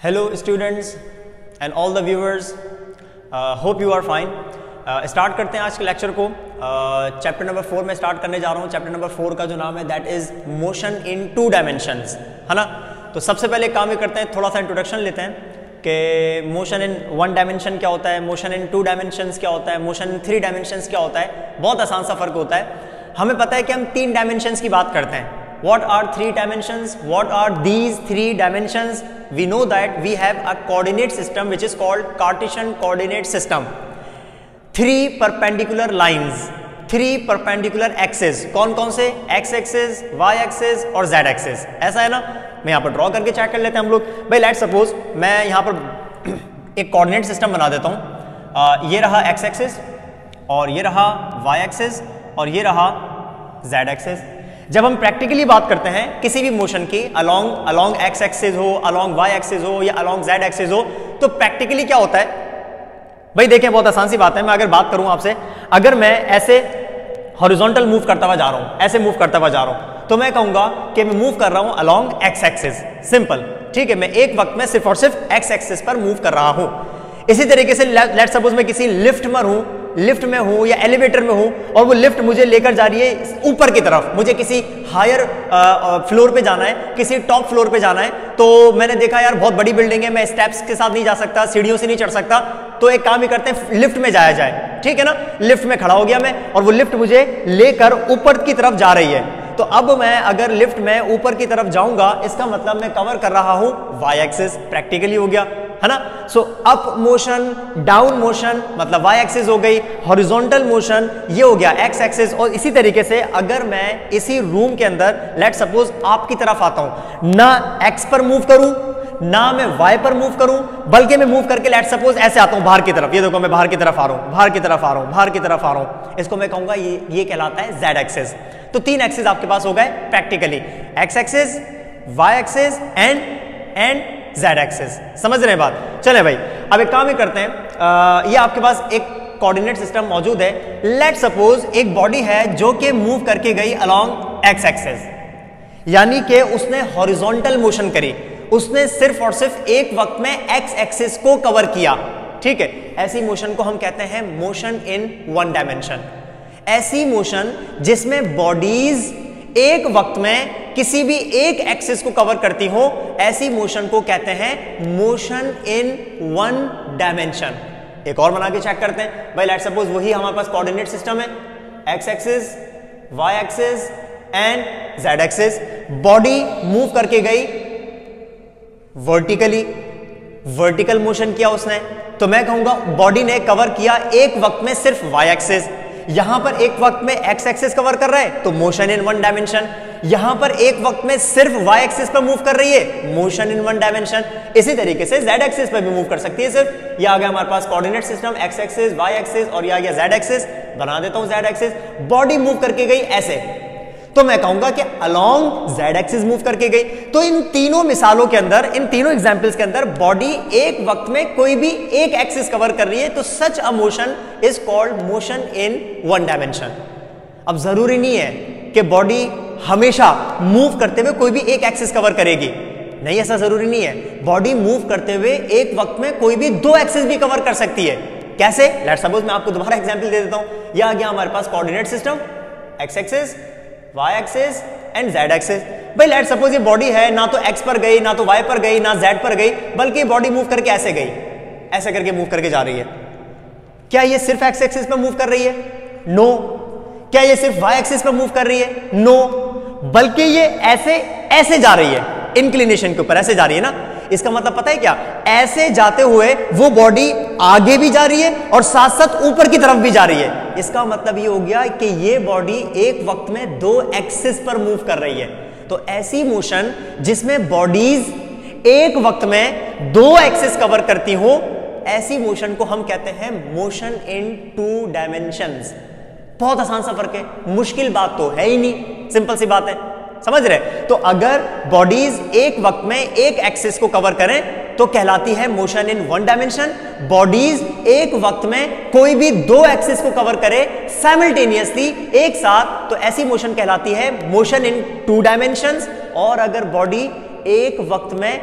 Hello students and all the viewers, hope you are fine. Start करते हैं आज के लेक्चर को. चैप्टर नंबर 4 में स्टार्ट करने जा रहा हूँ. चैप्टर नंबर 4 का जो नाम है that is motion in 2 dimensions, है ना. तो सबसे पहले काम ये करते हैं, थोड़ा सा इंट्रोडक्शन लेते हैं कि मोशन इन 1 डायमेंशन क्या होता है, मोशन इन 2 डायमेंशंस क्या होता है, मोशन इन 3 डायमेंशंस क्या होता है. बहुत आसान सा फर्क होता है. हमें पता है कि हम 3 डायमेंशंस की बात करते हैं. What are 3 dimensions? What are these 3 dimensions? We know that we have a coordinate system which is called Cartesian coordinate system. 3 perpendicular lines, 3 perpendicular axes. कौन कौन से? X axis, Y axis और Z axis. ऐसा है ना. मैं यहाँ पर ड्रॉ करके चेक कर लेते हैं हम लोग. भाई लेट्स सपोज मैं यहाँ पर एक कोऑर्डिनेट सिस्टम बना देता हूँ. ये रहा X axis और ये रहा Y axis और ये रहा Z axis. जब हम प्रैक्टिकली बात करते हैं किसी भी मोशन की अलोंग एक्स एक्सिस हो, अलोंग वाई एक्सिस हो या अलोंग जेड एक्सिस हो, तो प्रैक्टिकली क्या होता है भाई. देखें, बहुत आसान सी बात है. मैं अगर बात करूं आपसे, अगर मैं ऐसे हॉरिजॉन्टल मूव करता हुआ जा रहा हूं, ऐसे मूव करता हुआ जा रहा हूं, तो मैं कहूंगा कि मैं मूव कर रहा हूं अलोंग एक्स एक्सिस. सिंपल, ठीक है. मैं एक वक्त में सिर्फ और सिर्फ एक्स एक्सिस पर मूव कर रहा हूं. इसी तरीके से लेट सपोज मैं किसी लिफ्ट में हूं या एलिवेटर में हूं और वो लिफ्ट मुझे लेकर जा रही है ऊपर की तरफ. मुझे किसी हायर फ्लोर पे जाना है, किसी टॉप फ्लोर पे जाना है. तो मैंने देखा यार बहुत बड़ी बिल्डिंग है, मैं स्टेप्स के साथ नहीं जा सकता, सीढ़ियों से नहीं चढ़ सकता. तो एक काम ही करते हैं, लिफ्ट में जाया जाए. ठीक है ना. लिफ्ट में खड़ा हो गया मैं और वो लिफ्ट मुझे लेकर ऊपर की तरफ जा रही है. तो अब मैं अगर लिफ्ट में ऊपर की तरफ जाऊंगा, इसका मतलब मैं कवर कर रहा हूं वाई एक्सिस. प्रैक्टिकली हो गया, है ना. So up motion, down motion मतलब वाई एक्सिस हो गई, हॉरिजॉन्टल मोशन ये हो गया एक्स एक्सिस. और इसी तरीके से अगर मैं इसी रूम के अंदर लेट सपोज आपकी तरफ आता हूं, ना एक्स पर मूव करूं ना मैं वाई पर मूव करूं, बल्कि मैं मूव करके लेट सपोज ऐसे आता हूं बाहर की तरफ. ये देखो मैं बाहर की तरफ आ रहा हूं, बाहर की तरफ आ रहा हूं, बाहर की तरफ आ रहा हूं. इसको मैं कहूंगा ये कहलाता है जेड एक्सिस. तो 3 एक्सिस आपके पास हो गए practically, X axis, Y axis and Z axis. समझ रहे हैं बात. चले भाई, अब एक काम ही करते हैं. ये आपके पास एक कोऑर्डिनेट सिस्टम मौजूद है. लेट सपोज एक बॉडी है जो कि मूव करके गई अलोंग एक्स एक्सिस, यानी कि उसने हॉरिजॉन्टल मोशन करी. उसने सिर्फ और सिर्फ एक वक्त में एक्स एक्सिस को कवर किया. ठीक है. ऐसी मोशन को हम कहते हैं मोशन इन 1 डायमेंशन. ऐसी मोशन जिसमें बॉडीज एक वक्त में किसी भी एक एक्सिस को कवर करती हो, ऐसी मोशन को कहते हैं मोशन इन 1 डायमेंशन. एक और बना के चेक करते हैं. भाई लेट सपोज वही हमारे पास कोऑर्डिनेट सिस्टम है, X axis, Y axis and Z axis. Body move करके गई वर्टिकल मोशन किया उसने, तो मैं कहूंगा बॉडी ने कवर किया एक वक्त में सिर्फ वाई एक्सिस. यहां पर एक वक्त में एक्स एक्सिस कवर कर रहा है तो मोशन इन 1 डायमेंशन. यहां पर एक वक्त में सिर्फ वाई एक्सिस पर मूव कर रही है, मोशन इन 1 डायमेंशन. इसी तरीके से जेड एक्सिस पर भी मूव कर सकती है. सिर्फ ये आ गया हमारे पास coordinate system, X axis, Y axis और ये आ गया जेड एक्सिस. बना देता हूं जेड एक्सिस. बॉडी मूव करके गई ऐसे, तो मैं कहूंगा कि अलोंग जेड एक्सिस मूव करके गई. तो इन तीनों मिसालों के अंदर, इन तीनों एग्जांपल्स के अंदर बॉडी एक वक्त में कोई भी एक एक्सिस कवर कर रही है, तो such a motion is called motion in 1 dimension. अब जरूरी नहीं है कि बॉडी हमेशा मूव करते हुए कोई भी एक एक्सिस कवर करेगी. नहीं, ऐसा जरूरी नहीं है. बॉडी मूव करते हुए एक वक्त में कोई भी 2 एक्सिस भी कवर कर सकती है. कैसे? लेट्स सपोज मैं आपको दोबारा एग्जांपल दे देता हूं. यह आ गया हमारे पास coordinate system, X axis, Y axis and Z axis. भाई लेट सपोज ये बॉडी है, ना तो एक्स पर गई, ना तो वाई पर गई, ना जेड पर गई, बल्कि बॉडी मूव करके ऐसे गई, ऐसे करके मूव करके जा रही है. क्या ये सिर्फ एक्स एक्सिस पर मूव कर रही है? नो. क्या ये सिर्फ वाई एक्सिस पर मूव कर रही है? नो. बल्कि ये ऐसे जा रही है, इंक्लिनेशन के ऊपर ऐसे जा रही है ना. इसका मतलब पता है क्या? ऐसे जाते हुए वो बॉडी आगे भी जा रही है और साथ साथ ऊपर की तरफ भी जा रही है. इसका मतलब ये हो गया कि ये बॉडी एक वक्त में 2 एक्सिस पर मूव कर रही है. तो ऐसी मोशन जिसमें बॉडीज एक वक्त में 2 एक्सिस कवर करती हो, ऐसी मोशन को हम कहते हैं मोशन इन 2 डायमेंशंस. बहुत आसान सा फर्क है, मुश्किल बात तो है ही नहीं, सिंपल सी बात है. समझ रहे? तो अगर बॉडीज एक वक्त में एक एक्सिस को कवर करें तो कहलाती है मोशन इन 1 डायमेंशन. बॉडीज एक वक्त में कोई भी 2 एक्सिस को कवर करे साइमल्टेनियसली एक साथ, तो ऐसी मोशन कहलाती है मोशन इन 2 डायमेंशंस. और अगर बॉडी एक वक्त में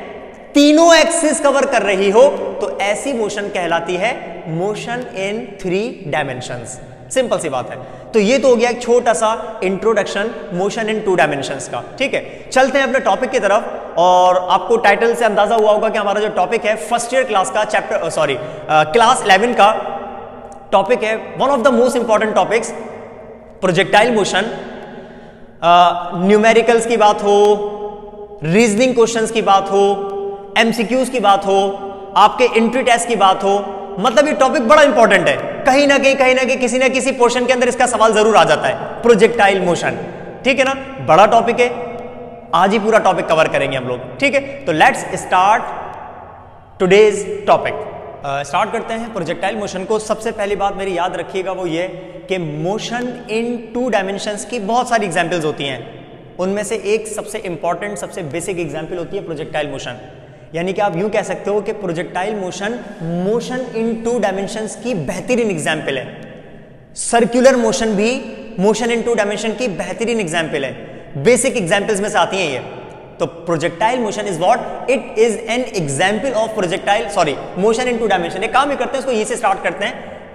तीनों एक्सिस कवर कर रही हो तो ऐसी मोशन कहलाती है मोशन इन 3 डायमेंशंस। सिंपल सी बात है। तो ये तो हो गया एक छोटा सा इंट्रोडक्शन मोशन इन 2 डायमेंशंस का। ठीक है, चलते हैं अपने टॉपिक की तरफ। और आपको टाइटल से अंदाजा हुआ होगा कि हमारा जो टॉपिक है फर्स्ट ईयर क्लास का क्लास 11 का टॉपिक है, one of the most important topics, projectile motion. Numericals की बात हो, रीजनिंग क्वेश्चंस की बात हो, एमसीक्यूज की बात हो, आपके एंट्री टेस्ट की बात हो, मतलब ये टॉपिक बड़ा इंपॉर्टेंट है। कहीं ना कहीं किसी ना किसी पोर्शन के अंदर इसका सवाल जरूर आ जाता है, प्रोजेक्टाइल मोशन। ठीक है ना, बड़ा टॉपिक है, आज ही पूरा टॉपिक कवर करेंगे हम लोग। ठीक है, तो let's start today's topic. Start करते हैं प्रोजेक्टाइल मोशन को। सबसे पहली बात मेरी याद रखिएगा वो ये कि मोशन इन 2 डायमेंशंस की बहुत सारी एग्जांपल्स होती हैं। उनमें से एक सबसे इंपॉर्टेंट, सबसे बेसिक एग्जांपल होती है प्रोजेक्टाइल मोशन। यानी कि आप यूं कह सकते हो कि projectile motion motion in 2 dimensions की बेहतरीन एग्जांपल है। सर्कुलर मोशन भी मोशन इन 2 डायमेंशन की बेहतरीन एग्जांपल है। बेसिक एग्जांपल्स में से आती हैं ये। तो projectile motion is what? It is an example of motion in 2 dimension. एक काम ही करते हैं, इसको यहीं से स्टार्ट करते हैं।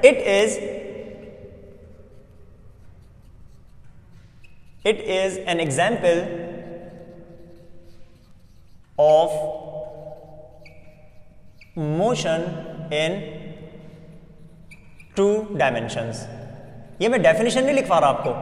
It is an example of motion in 2 dimensions. ये मैं डेफिनेशन नहीं लिख पा रहा, आपको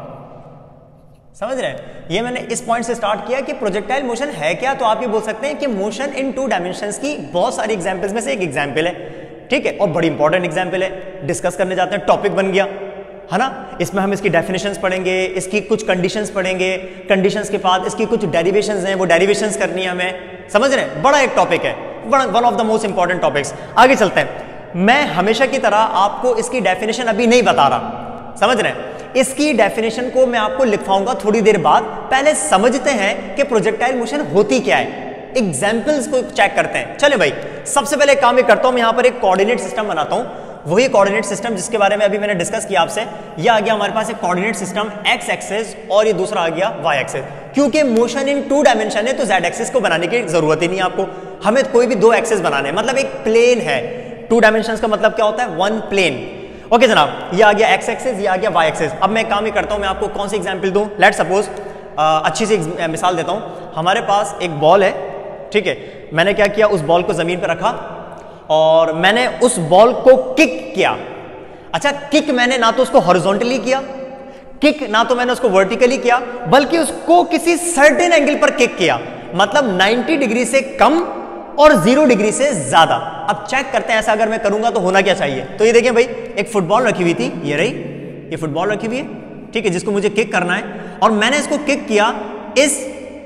समझ रहे हैं? ये मैंने इस पॉइंट से स्टार्ट किया कि प्रोजेक्टाइल मोशन है क्या, तो आप ये बोल सकते हैं कि मोशन इन 2 डायमेंशंस की बहुत सारी एग्जांपल्स में से एक एग्जांपल है। ठीक है, और बड़ी इंपॉर्टेंट एग्जांपल है। डिस्कस करने जाते हैं, टॉपिक बन गया है ना। इसमें हम इसकी डेफिनेशंस पढ़ेंगे, इसकी कुछ कंडीशंस पढ़ेंगे, कंडीशंस के बाद इसकी कुछ डेरिवेशंस हैं, वो डेरिवेशंस करनी है हमें। समझ रहे हैं? बड़ा एक टॉपिक है, one of the most important topics. आगे चलते हैं। मैं हमेशा की तरह आपको इसकी डेफिनेशन अभी नहीं बता रहा, समझ रहे हैं? इसकी डेफिनेशन को मैं आपको लिखवाऊंगा थोड़ी देर बाद। पहले समझते हैं कि प्रोजेक्टाइल मोशन होती क्या है, एग्जाम्पल्स को चेक करते हैं। चले भाई, सबसे पहले काम ये करता हूं, मैं यहां पर एक कोऑर्डिनेट सिस्टम बनाता हूं। वही कोऑर्डिनेट सिस्टम जिसके बारे में अभी मैंने डिस्कस किया आपसे। ये आ गया हमारे पास एक कोऑर्डिनेट सिस्टम एक्स एक्सिस, और ये दूसरा आ गया वाई एक्सिस। क्योंकि मोशन इन 2 डायमेंशन है तो जेड एक्सिस को बनाने की जरूरत ही नहीं है आपको। हमें कोई भी 2 एक्सिस बनाने हैं, मतलब एक प्लेन है। 2 डायमेंशन का मतलब क्या होता है? 1 प्लेन। ओके जनाब, ये आ गया एक्स एक्सिस, ये आ गया वाई एक्सिस। अब मैं काम ही करता हूं, मैं आपको कौन सी एग्जांपल दूं? लेट्स सपोज अच्छी सी मिसाल देता हूं। हमारे पास एक बॉल है, ठीक है। मैंने क्या किया, उस बॉल को जमीन पर रखा और मैंने उस बॉल को किक किया। अच्छा, किक मैंने ना तो उसको हॉरिजॉन्टली किया, किक ना तो मैंने उसको वर्टिकली किया, बल्कि उसको किसी सर्टेन एंगल पर किक किया, मतलब 90 डिग्री से कम और 0 डिग्री से ज्यादा। अब चेक करते हैं ऐसा अगर मैं करूंगा तो होना क्या चाहिए। तो ये देखिए भाई, एक फुटबॉल रखी हुई थी, ये रही, ये फुटबॉल रखी हुई है, ठीक है, जिसको मुझे किक करना है, और मैंने इसको किक किया इस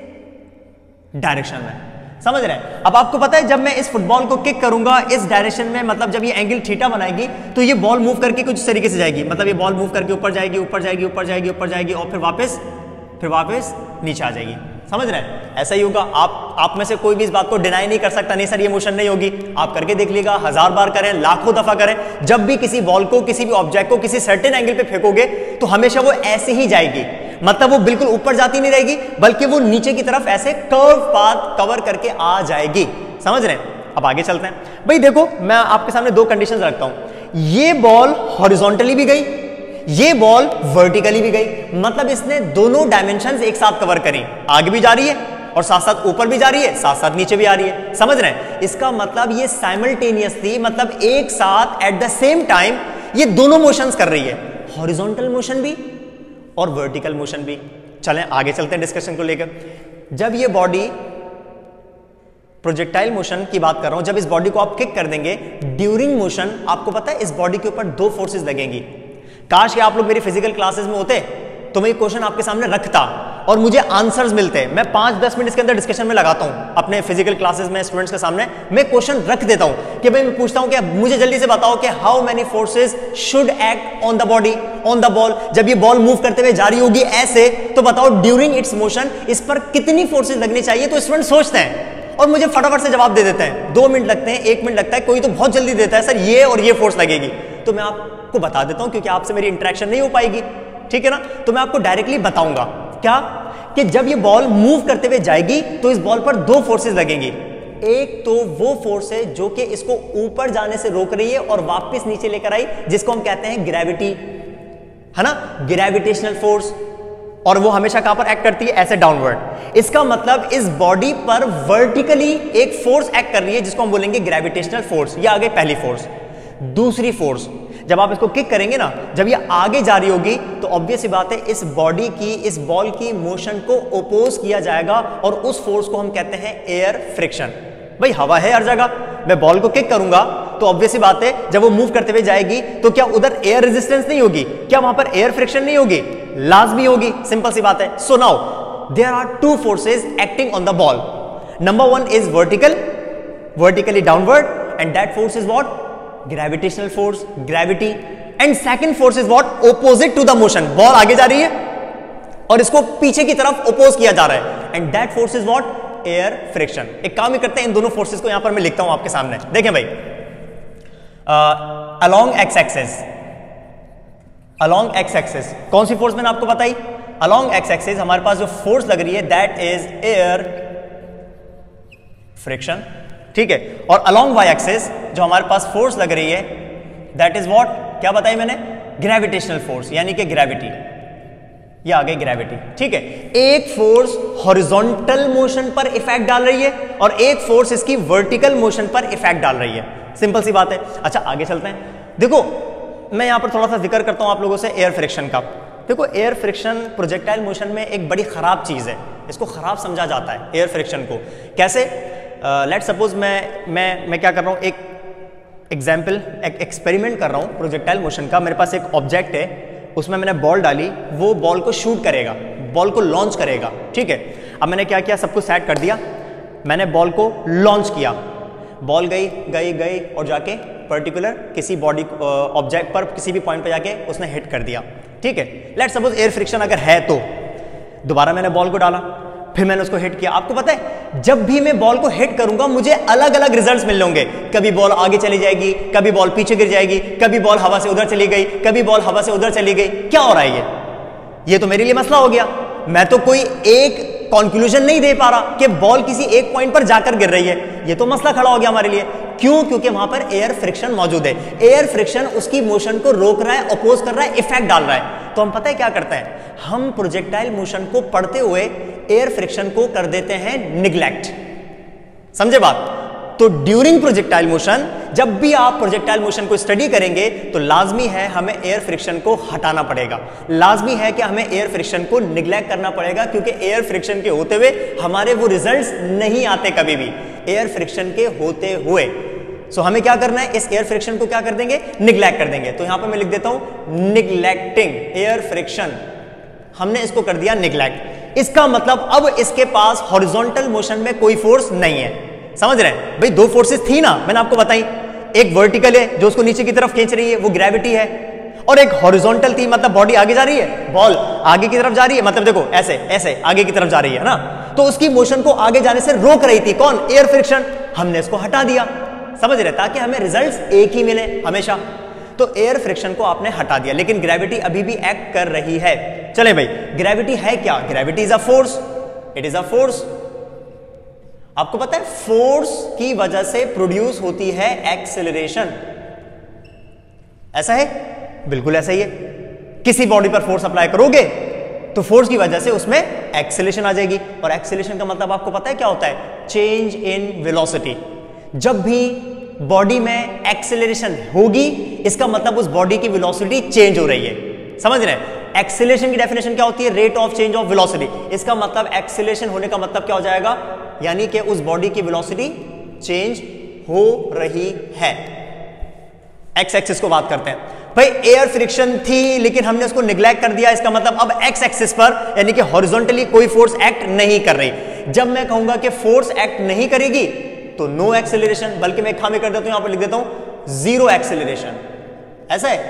डायरेक्शन में। समझ रहे हैं? अब आपको पता है जब मैं इस फुटबॉल को किक करूंगा इस डायरेक्शन में, मतलब जब ये एंगल थीटा बनाएगी तो ये बॉल मूव करके कुछ तरीके से जाएगी, मतलब ये बॉल मूव करके ऊपर जाएगी, ऊपर जाएगी, ऊपर जाएगी, ऊपर जाएगी, और फिर वापस नीचे आ जाएगी। समझ रहे हैं? ऐसा ही होगा। आप में से कोई भी इस बात को डिनाई नहीं कर सकता, नहीं सर ये मोशन नहीं होगी। आप करके देख लीजिएगा, 1000 बार करें, लाखों दफा करें। जब भी किसी बॉल को, किसी भी ऑब्जेक्ट को किसी सर्टेन एंगल पे फेंकोगे तो हमेशा वो ऐसे ही जाएगी, मतलब वो बिल्कुल ऊपर जाती नहीं रहेगी, बल्कि वो नीचे की तरफ ऐसे कर्व पाथ कवर करके आ जाएगी। समझ रहे हैं? अब आगे चलते हैं भाई। देखो, मैं आपके सामने 2 कंडीशंस रखता हूं। ये बॉल हॉरिजॉन्टली भी गई, ये बॉल वर्टिकली भी गई, मतलब इसने दोनों डायमेंशंस एक साथ कवर करी। आगे भी जा रही है और साथ साथ ऊपर भी जा रही है, साथ साथ नीचे भी आ रही है। समझ रहे हैं? इसका मतलब ये साइमल्टेनियसली, मतलब एक साथ एट द सेम टाइम ये दोनों मोशंस कर रही है, हॉरिजॉन्टल मोशन भी और वर्टिकल मोशन भी। चलें आगे चलते हैं डिस्कशन को लेकर। जब ये बॉडी, प्रोजेक्टाइल मोशन की बात कर रहा हूं, जब इस बॉडी को आप किक कर देंगे ड्यूरिंग मोशन, आपको पता है इस बॉडी के ऊपर 2 फोर्सेस लगेंगी। काश कि आप लोग मेरी फिजिकल क्लासेस में होते तो मैं ये क्वेश्चन आपके सामने रखता और मुझे आंसर्स मिलते। मैं 5-10 मिनट इसके अंदर डिस्कशन में लगाता हूं अपने फिजिकल क्लासेस में स्टूडेंट्स के सामने। मैं क्वेश्चन रख देता हूं कि भाई, मैं पूछता हूं कि मुझे जल्दी से बताओ कि how many forces should act on the body, on the ball. जब ये बॉल मूव करते हुए जा रही होगी ऐसे, तो बताओ ड्यूरिंग इट्स मोशन इस पर कितनी फोर्सेस लगनी चाहिए। तो स्टूडेंट सोचते हैं और मुझे फटाफट से जवाब दे देते हैं। 2 मिनट लगते हैं, 1 मिनट लगता है, कोई तो बहुत जल्दी देता है, सर ये और ये फोर्स लगेगी। तो मैं आपको बता देता हूं, क्योंकि आपसे मेरी इंटरेक्शन नहीं हो पाएगी, ठीक है ना। तो मैं आपको डायरेक्टली बताऊंगा क्या, कि जब ये बॉल मूव करते हुए जाएगी तो इस बॉल पर 2 फोर्सेस लगेंगी। एक तो वो फोर्स है जो कि इसको ऊपर जाने से रोक रही है और वापस नीचे लेकर आई, जिसको हम कहते हैं ग्रेविटी, है ना, ग्रेविटेशनल फोर्स। और वो हमेशा कहां पर एक्ट करती है? ऐसे डाउनवर्ड। इसका मतलब इस बॉडी पर वर्टिकली एक फोर्स एक्ट कर रही है जिसको हम बोलेंगे ग्रेविटेशनल फोर्स। ये आ गई पहली फोर्स। दूसरी फोर्स, जब आप इसको किक करेंगे ना, जब ये आगे जा रही होगी तो ऑब्वियस सी बात है इस बॉडी की, इस बॉल की मोशन को ओपोज किया जाएगा और उस फोर्स को हम कहते हैं एयर फ्रिक्शन। भाई हवा है हर जगह, मैं बॉल को किक करूंगा तो ऑब्वियस सी बात है जब वो मूव करते हुए जाएगी तो क्या उधर एयर रेजिस्टेंस नहीं होगी? क्या वहां पर एयर फ्रिक्शन नहीं होगी? लाजमी होगी, सिंपल सी बात है। So now there are two forces acting on the ball. Number one is vertically downward, and that force is what? Gravitational force, gravity. And second force is what? Opposite to the motion. Ball आगे जा रही है और इसको पीछे की तरफ oppose किया जा रहा है, and that force is what? Air friction. एक काम ही करते हैं, इन दोनों फोर्सेस को यहां पर मैं लिखता हूं आपके सामने, देखें भाई। अलोंग एक्स एक्सेस कौन सी फोर्स मैंने आपको बताई? अलोंग एक्स एक्सेस हमारे पास जो फोर्स लग रही है दैट इज एयर फ्रिक्शन, ठीक है। और अलोंग वाई एक्सेस जो हमारे पास फोर्स लग रही है दैट इज व्हाट? क्या बताई मैंने? ग्रेविटेशनल फोर्स, यानी कि ग्रेविटी। ये आ गई ग्रेविटी, ठीक है। एक फोर्स हॉरिजॉन्टल मोशन पर इफेक्ट डाल रही है और एक फोर्स इसकी वर्टिकल मोशन पर इफेक्ट डाल रही है, सिंपल सी बात है। अच्छा आगे चलते हैं। देखो मैं यहां पर थोड़ा सा जिक्र करता हूं आप लोगों से एयर फ्रिक्शन का। देखो एयर फ्रिक्शन प्रोजेक्टाइल मोशन में एक बड़ी खराब चीज है, इसको खराब समझा जाता है एयर फ्रिक्शन को। कैसे? लेट सपोज मैं क्या कर रहा हूं, एक एग्जाम्पल, एक एक्सपेरिमेंट कर रहा हूं प्रोजेक्टाइल मोशन का। मेरे पास एक ऑब्जेक्ट है, उसमें मैंने बॉल डाली, वो बॉल को शूट करेगा, बॉल को लॉन्च करेगा, ठीक है। अब मैंने क्या किया, सब कुछ सेट कर दिया, मैंने बॉल को लॉन्च किया, बॉल गई और जाके पर्टिकुलर किसी बॉडी ऑब्जेक्ट पर किसी भी पॉइंट पर जाके उसने हिट कर दिया, ठीक है। लेट्स सपोज एयर फ्रिक्शन अगर है तो दोबारा मैंने बॉल को डाला, फिर मैंने उसको हिट किया। आपको पता है जब भी मैं बॉल को हिट करूंगा मुझे अलग अलग रिजल्ट्स मिलने होंगे। कभी बॉल आगे चली जाएगी, कभी बॉल पीछे गिर जाएगी, कभी बॉल हवा से उधर चली गई, कभी बॉल हवा से उधर चली गई। क्या हो रहा है ये तो मेरे लिए मसला हो गया। मैं तो कोई एक कंक्लूजन नहीं दे पा रहा कि बॉल किसी एक पॉइंट पर जाकर गिर रही है। ये तो मसला खड़ा हो गया हमारे लिए। क्यों? क्योंकि वहां पर एयर फ्रिक्शन मौजूद है। एयर फ्रिक्शन उसकी मोशन को रोक रहा है, अपोज कर रहा है, इफेक्ट डाल रहा है। तो हम पता है क्या करते हैं, हम प्रोजेक्टाइल मोशन को पढ़ते हुए एयर फ्रिक्शन को कर देते हैं निग्लेक्ट। समझे बात? तो ड्यूरिंग प्रोजेक्टाइल मोशन, जब भी आप प्रोजेक्टाइल मोशन को स्टडी करेंगे तो लाजमी है हमें एयर फ्रिक्शन को हटाना पड़ेगा, लाजमी है कि हमें एयर फ्रिक्शन को निग्लेक्ट करना पड़ेगा, क्योंकि एयर फ्रिक्शन के होते हुए हमारे वो रिजल्ट्स नहीं आते कभी भी, एयर फ्रिक्शन के होते हुए। सो हमें क्या करना है, इस एयर फ्रिक्शन को क्या कर देंगे, निग्लेक्ट कर देंगे। तो यहां पर मैं लिख देता हूं निग्लेक्टिंग एयर फ्रिक्शन, हमने इसको कर दिया निग्लेक्ट। इसका मतलब अब इसके पास हॉरिजॉन्टल मोशन में कोई फोर्स नहीं है। समझ रहे हैं भाई? दो फोर्सेस थी ना मैंने आपको बताई, एक वर्टिकल है जो उसको नीचे की तरफ खींच रही है, वो ग्रेविटी है, और एक हॉरिजॉन्टल थी, मतलब बॉडी आगे जा रही है, बॉल आगे की तरफ जा रही है, मतलब देखो ऐसे ऐसे आगे की तरफ जा रही है ना, तो उसकी मोशन को आगे जाने से रोक रही थी कौन? Air friction. हमने इसको हटा दिया, समझ रहे, ताकि हमें रिजल्ट्स एक ही मिले हमेशा। तो एयर फ्रिक्शन को आपने हटा दिया, लेकिन ग्रेविटी अभी भी एक्ट कर रही है। चले भाई, ग्रेविटी है क्या? Gravity is a force, it is a force. आपको पता है फोर्स की वजह से प्रोड्यूस होती है एक्सेलरेशन, ऐसा है? बिल्कुल ऐसा ही है। किसी बॉडी पर फोर्स अप्लाई करोगे तो फोर्स की वजह से उसमें एक्सेलरेशन आ जाएगी, और एक्सेलरेशन का मतलब आपको पता है क्या होता है? Change in velocity. जब भी बॉडी में एक्सेलरेशन होगी इसका मतलब उस बॉडी की वेलोसिटी चेंज हो रही है। समझ रहे हैं? एक्सेलरेशन की डेफिनेशन क्या होती है? Rate of change of velocity. इसका मतलब एक्सेलरेशन होने का मतलब क्या हो जाएगा? यानी कि उस बॉडी की वेलोसिटी चेंज हो रही है। एक्स एक्सिस को बात करते हैं भाई, एयर फ्रिक्शन थी लेकिन हमने उसको निग्लेक्ट कर दिया, इसका मतलब अब एक्स एक्सिस पर यानी कि हॉरिजॉन्टली कोई फोर्स एक्ट नहीं कर रही। जब मैं कहूंगा कि फोर्स एक्ट नहीं करेगी तो नो एक्सेलरेशन, बल्कि मैं खामी कर देता हूं, यहां पर लिख देता हूं जीरो एक्सेलरेशन। ऐसा है,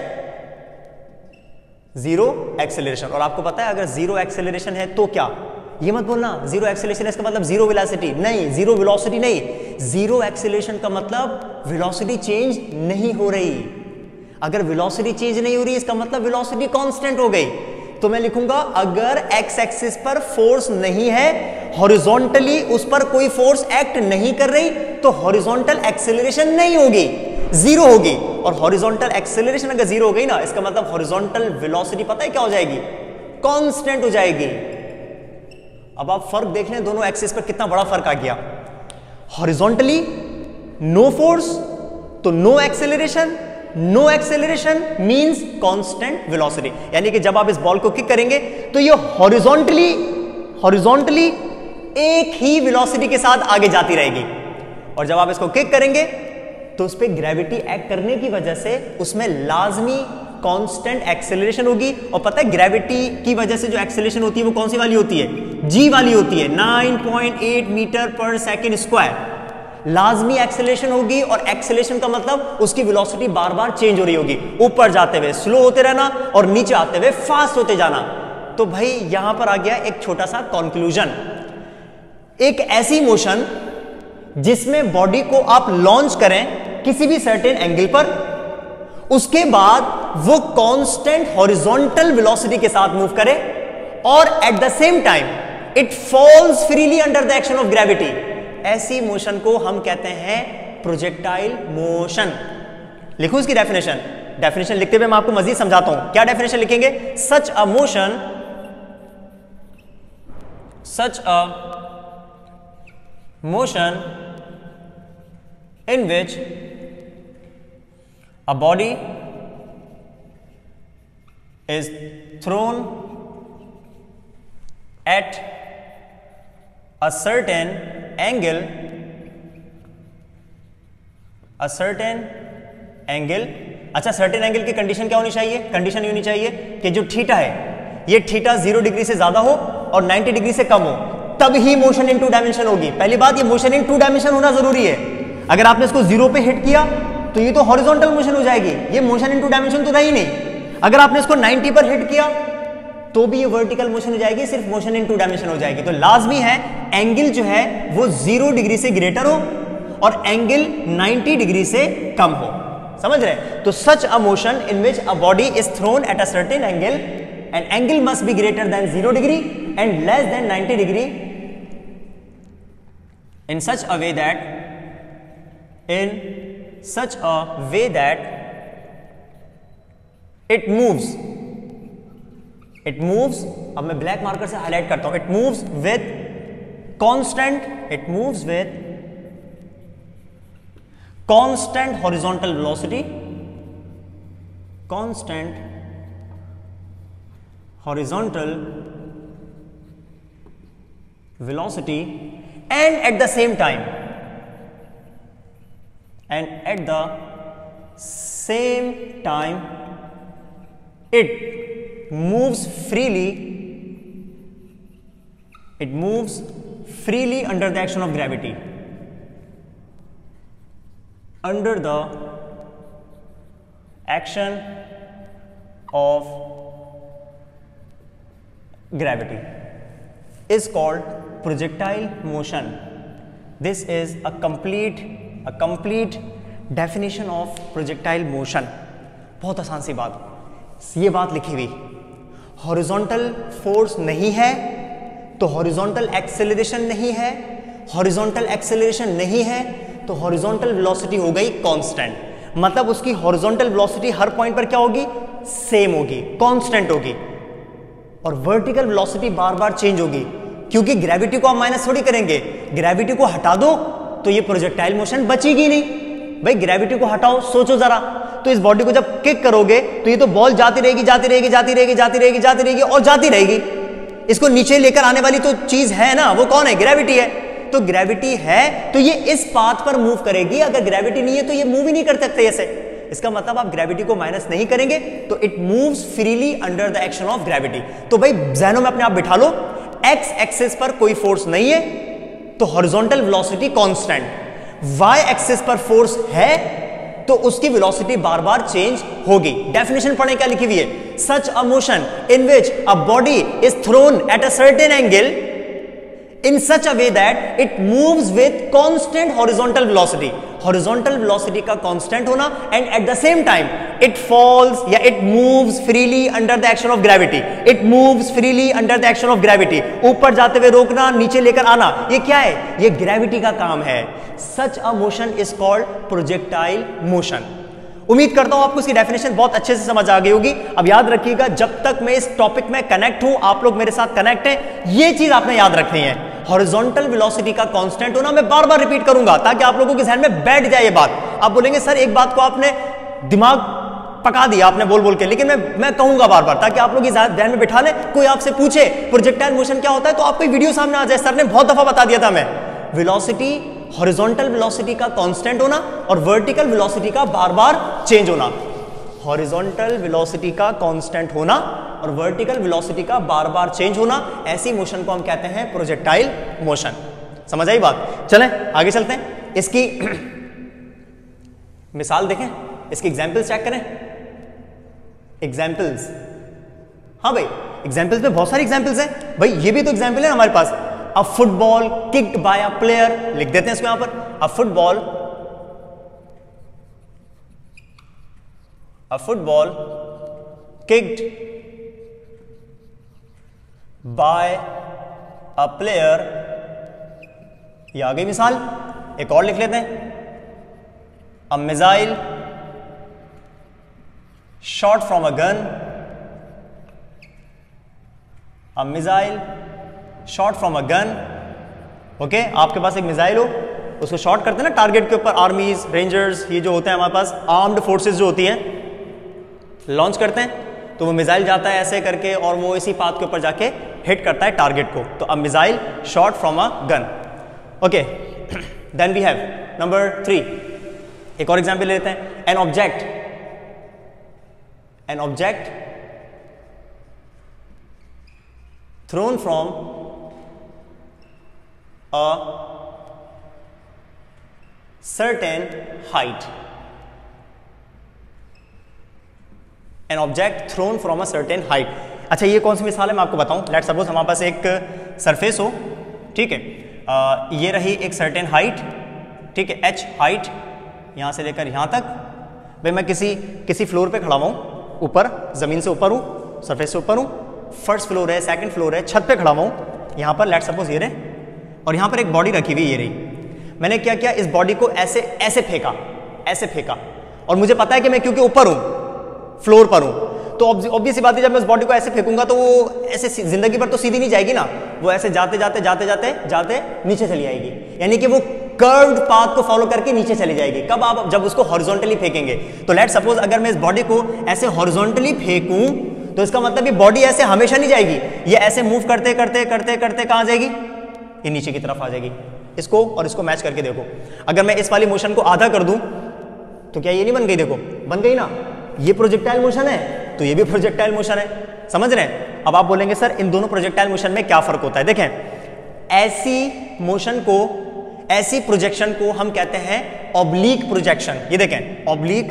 जीरो एक्सेलरेशन। और आपको पता है अगर जीरो एक्सेलरेशन है तो क्या? ये मत बोलना जीरो एक्सेलरेशन इसका मतलब जीरो वेलोसिटी नहीं, जीरो वेलोसिटी नहीं, जीरो एक्सेलरेशन का मतलब वेलोसिटी चेंज नहीं हो रही। अगर वेलोसिटी चेंज नहीं हो रही इसका मतलब वेलोसिटी कांस्टेंट हो गई। तो मैं लिखूंगा अगर एक्स एक्सिस पर फोर्स नहीं है हॉरिजॉन्टली उस पर कोई फोर्स एक्ट नहीं कर रही, तो हॉरिजॉन्टल एक्सेलरेशन नहीं होगी, जीरो होगी। और हॉरिजॉन्टल एक्सेलरेशन अगर जीरो हो गई ना, इसका मतलब हॉरिजॉन्टल वेलोसिटी पता है क्या हो जाएगी, कांस्टेंट हो जाएगी। अब आप फर्क देख लें दोनों एक्सिस पर, कितना बड़ा फर्क आ गया। हॉरिजॉन्टली नो फोर्स तो no acceleration, no acceleration means constant velocity. यानी कि जब आप इस बॉल को किक करेंगे तो ये हॉरिजॉन्टली एक ही वेलोसिटी के साथ आगे जाती रहेगी, और जब आप इसको किक करेंगे तो उस पर ग्रेविटी एक्ट करने की वजह से उसमें लाजमी कांस्टेंट एक्सेलरेशन होगी। और पता है ग्रेविटी की वजह से जो एक्सेलरेशन होती है वो कौन सी वाली होती है, जी वाली होती है, 9.8 मीटर पर सेकेंड स्क्वायर लाजमी एक्सेलरेशन होगी। और एक्सेलरेशन का मतलब उसकी वेलोसिटी बार बार चेंज हो रही होगी, ऊपर जाते हुए स्लो होते रहना और नीचे आते हुए फास्ट होते जाना। तो भाई यहां पर आ गया एक छोटा सा कंक्लूजन, एक ऐसी मोशन जिसमें बॉडी को आप लॉन्च करें किसी भी सर्टेन एंगल पर, उसके बाद वो कांस्टेंट हॉरिजॉन्टल वेलोसिटी के साथ मूव करे और at the same time it falls freely under the action of gravity, ऐसी मोशन को हम कहते हैं प्रोजेक्टाइल मोशन। लिखूं इसकी डेफिनेशन, डेफिनेशन लिखते हुए मैं आपको मजीद समझाता हूं। क्या डेफिनेशन लिखेंगे, such a motion in which a body is thrown at a certain angle, अच्छा सर्टेन एंगल की कंडीशन क्या होनी चाहिए, कंडीशन ये होनी चाहिए कि जो थीटा है ये थीटा 0 डिग्री से ज्यादा हो और 90 डिग्री से कम हो, तब ही मोशन इन 2 डायमेंशन होगी। पहली बात, ये मोशन इन 2 डायमेंशन होना जरूरी है। अगर आपने इसको 0 पे हिट किया तो ये तो हॉरिजॉन्टल मोशन हो जाएगी, ये मोशन इन 2 डायमेंशन तो रही नहीं। अगर आपने इसको 90 पर हिट किया तो भी ये वर्टिकल मोशन हो जाएगी, सिर्फ मोशन इन 2 डायमेंशन हो जाएगी। तो लाजमी है एंगल जो है वो 0 डिग्री से ग्रेटर हो और एंगल 90 डिग्री से कम हो, समझ रहे? तो such a motion in which a body is thrown at a certain angle and angle must be greater than 0 degree and less than 90 degree in such a way that it moves, अब मैं black marker से highlight करता हूं, it moves with constant horizontal velocity, and at the same time it moves freely under the action of gravity, under the action of gravity is called projectile motion. This is a complete definition of projectile motion. बहुत आसान सी बात, ये बात लिखी हुई, horizontal force नहीं है तो हॉरिजॉन्टल एक्सेलरेशन नहीं है, हॉरिजॉन्टल एक्सेलरेशन नहीं है तो हॉरिजॉन्टल वेलोसिटी हो गई कांस्टेंट। मतलब उसकी हॉरिजॉन्टल वेलोसिटी हर पॉइंट पर क्या होगी, सेम होगी, कांस्टेंट होगी, और वर्टिकल वेलोसिटी बार बार चेंज होगी, क्योंकि ग्रेविटी को आप माइनस थोड़ी करेंगे। ग्रेविटी को हटा दो तो ये प्रोजेक्टाइल मोशन बचेगी नहीं। भाई ग्रेविटी को हटाओ, सोचो जरा, तो इस बॉडी को जब किक करोगे तो ये तो बॉल जाती रहेगी और जाती रहेगी। इसको नीचे लेकर आने वाली तो चीज है ना, वो कौन है, ग्रेविटी है। तो ग्रेविटी है तो ये इस पाथ पर मूव करेगी, अगर ग्रेविटी नहीं है तो ये मूव ही नहीं कर सकते ऐसे। इसका मतलब आप ग्रेविटी को माइनस नहीं करेंगे तो it moves freely under the action of gravity. तो भाई ज़हनों में अपने आप बिठा लो, एक्स एक्सिस पर कोई फोर्स नहीं है तो horizontal velocity constant, Y axis पर फोर्स है तो उसकी वेलोसिटी बार बार चेंज होगी। डेफिनेशन पढ़ें क्या लिखी हुई है, such a motion in which a body is thrown at a certain angle in such a way that it moves with constant horizontal velocity. Horizontal velocity का constant होना and at the same time it falls या it moves freely under the action of gravity. It moves freely under the action of gravity. ऊपर जाते हुए रोकना, नीचे लेकर आना, ये क्या है? ये gravity का काम है. Such a motion is called projectile motion. उम्मीद करता हूं आपको इसकी डेफिनेशन बहुत अच्छे से समझ आ गई होगी. अब याद रखिएगा, जब तक मैं इस टॉपिक में कनेक्ट हूं, आप लोग मेरे साथ कनेक्ट हैं, ये चीज आपने याद रखनी है. हॉरिजॉन्टल वेलोसिटी का कांस्टेंट होना मैं बार बार रिपीट करूंगा ताकि आप लोगों के ध्यान में बैठ जाए ये बात. आप बोलेंगे सर एक बात को आपने दिमाग पका दिया आपने बोल बोल के, लेकिन मैं कहूंगा बार बार ताकि आप लोग इस ध्यान में बिठा लें. कोई आपसे पूछे प्रोजेक्टाइल मोशन क्या होता है तो आपको वीडियो सामने आ जाए. सर ने बहुत दफा बता दिया था. मैं वेलोसिटी, हॉरिजॉन्टल वेलोसिटी का कांस्टेंट होना और वर्टिकल वेलोसिटी का बार बार चेंज होना. हॉरिजॉन्टल वेलोसिटी का कांस्टेंट होना और वर्टिकल वेलोसिटी का बार बार चेंज होना, ऐसी मोशन को हम कहते हैं प्रोजेक्टाइल मोशन. समझ आई बात? चलें आगे चलते हैं. इसकी मिसाल देखें, इसकी एग्जांपल्स चेक करें. एग्जांपल्स, हाँ भाई एग्जांपल्स में बहुत सारी एग्जांपल्स हैं भाई. ये भी तो एग्जांपल है हमारे पास. A football kicked by a player, लिख देते हैं इसको यहां पर. A football kicked by a player. ये आ गई मिसाल. एक और लिख लेते हैं. A missile shot from a gun. A missile shot from a gun. Okay, आपके पास एक मिसाइल हो, उसको शॉट करते हैं ना टारगेट के ऊपर. आर्मीज, रेंजर्स, ये जो होते हैं हमारे पास आर्म्ड फोर्सेस जो होती हैं, लॉन्च करते हैं तो वो मिसाइल जाता है ऐसे करके और वो इसी पाथ के ऊपर जाके हिट करता है टारगेट को. तो a missile shot from a gun. Okay, then we have number 3. एक और एग्जांपल लेते हैं. An object thrown from a certain height. An object thrown from a certain height. अच्छा, ये कौन सी मिसाल है मैं आपको बताऊं. लेट्स सपोज हमारे पास एक सरफेस हो, ठीक है. ये रही एक सर्टेन हाइट, ठीक है, h हाइट, यहां से लेकर यहां तक. भाई मैं किसी फ्लोर पे खड़ा हूं, ऊपर जमीन से ऊपर हूं, सरफेस से ऊपर हूं, फर्स्ट फ्लोर है, सेकंड फ्लोर है, छत पे खड़ा हूं यहां पर. लेट्स सपोज ये रहे और यहां पर एक बॉडी रखी हुई, ये रही. मैंने क्या किया, इस बॉडी को ऐसे फेंका और मुझे पता है कि मैं क्योंकि ऊपर हूं, फ्लोर पर हूं, तो ऑब्वियस सी बात है जब मैं उस बॉडी को ऐसे फेंकूंगा तो वो ऐसे जिंदगी भर तो सीधी नहीं जाएगी ना. वो ऐसे जाते जाते नीचे चली जाएगी. यानी कि वो कर्व्ड पाथ को फॉलो करके नीचे चली जाएगी. कब? आप जब उसको हॉरिजॉन्टली फेंकेंगे. तो लेट्स सपोज अगर मैं इस बॉडी को ऐसे हॉरिजॉन्टली फेंकूं तो इसका मतलब ये बॉडी ऐसे हमेशा नहीं जाएगी. ये ऐसे मूव करते कहां जाएगी? ये नीचे की तरफ आ जाएगी. इसको और इसको मैच करके देखो. अगर मैं इस वाली मोशन को आधा कर दूं तो क्या ये नहीं बन गई? देखो बन गई ना. ये प्रोजेक्टाइल मोशन है तो ये भी प्रोजेक्टाइल मोशन है. समझ रहे हैं? अब आप बोलेंगे सर इन दोनों प्रोजेक्टाइल मोशन में क्या फर्क होता है. देखें, ऐसी मोशन को, ऐसी प्रोजेक्शन को हम कहते हैं ऑब्लिक प्रोजेक्शन. ये देखें, ऑब्लिक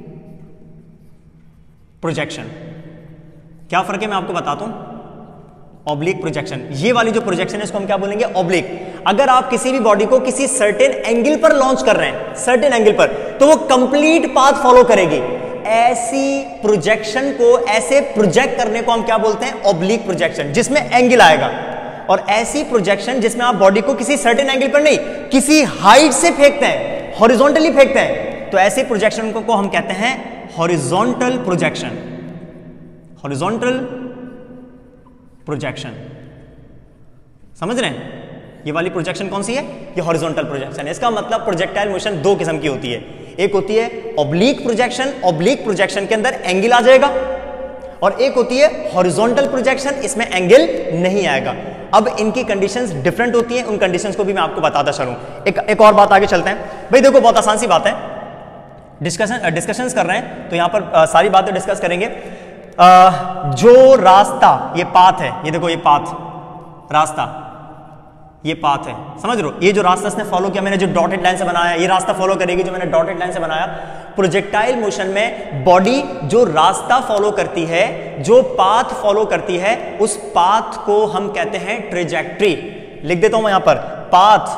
प्रोजेक्शन. क्या फर्क है मैं आपको बताता हूं. ऑब्लिक प्रोजेक्शन, ये वाली जो प्रोजेक्शन है इसको हम क्या बोलेंगे? ऑब्लिक. अगर आप किसी भी बॉडी को किसी सर्टेन एंगल पर लॉन्च कर रहे हैं, सर्टेन एंगल पर, तो वो कंप्लीट पाथ फॉलो करेगी. ऐसी प्रोजेक्शन को, ऐसे प्रोजेक्ट करने को हम क्या बोलते हैं? ऑब्लिक प्रोजेक्शन, जिसमें एंगल आएगा. और ऐसी प्रोजेक्शन जिसमें आप बॉडी को किसी सर्टेन एंगल पर नहीं, किसी हाइट से फेंकते हैं, हॉरिजॉन्टली फेंकते हैं, तो ऐसे प्रोजेक्शन को हम कहते हैं हॉरिजॉन्टल प्रोजेक्शन. Horizontal projection. समझ रहे हैं? ये वाली प्रोजेक्शन कौन सी है? ये हॉरिजॉन्टल प्रोजेक्शन है. इसका मतलब प्रोजेक्टाइल मोशन दो किस्म की होती है. एक होती है ऑब्लिक प्रोजेक्शन, ऑब्लिक प्रोजेक्शन के अंदर एंगल आ जाएगा, और एक होती है हॉरिजॉन्टल प्रोजेक्शन, इसमें एंगल नहीं आएगा. अब इनकी कंडीशंस डिफरेंट होती हैं, उन कंडीशंस को भी मैं आपको बताता चलूं. एक और बात आगे चलते हैं. भाई देखो बहुत आसान सी बात है, डिस्कशंस कर रहे हैं तो यहां पर सारी बातें डिस्कस करेंगे. जो रास्ता, ये पाथ है, ये देखो ये पाथ, रास्ता, ये पाथ है, समझ रहे हो? ये जो रास्ता इसने फॉलो किया, मैंने जो डॉटेड लाइन से बनाया, ये रास्ता फॉलो करेगी जो मैंने डॉटेड लाइन से बनाया. प्रोजेक्टाइल मोशन में बॉडी जो रास्ता फॉलो करती है, जो पाथ फॉलो करती है, उस पाथ को हम कहते हैं ट्रेजेक्ट्री. लिख देता हूं मैं यहां पर, path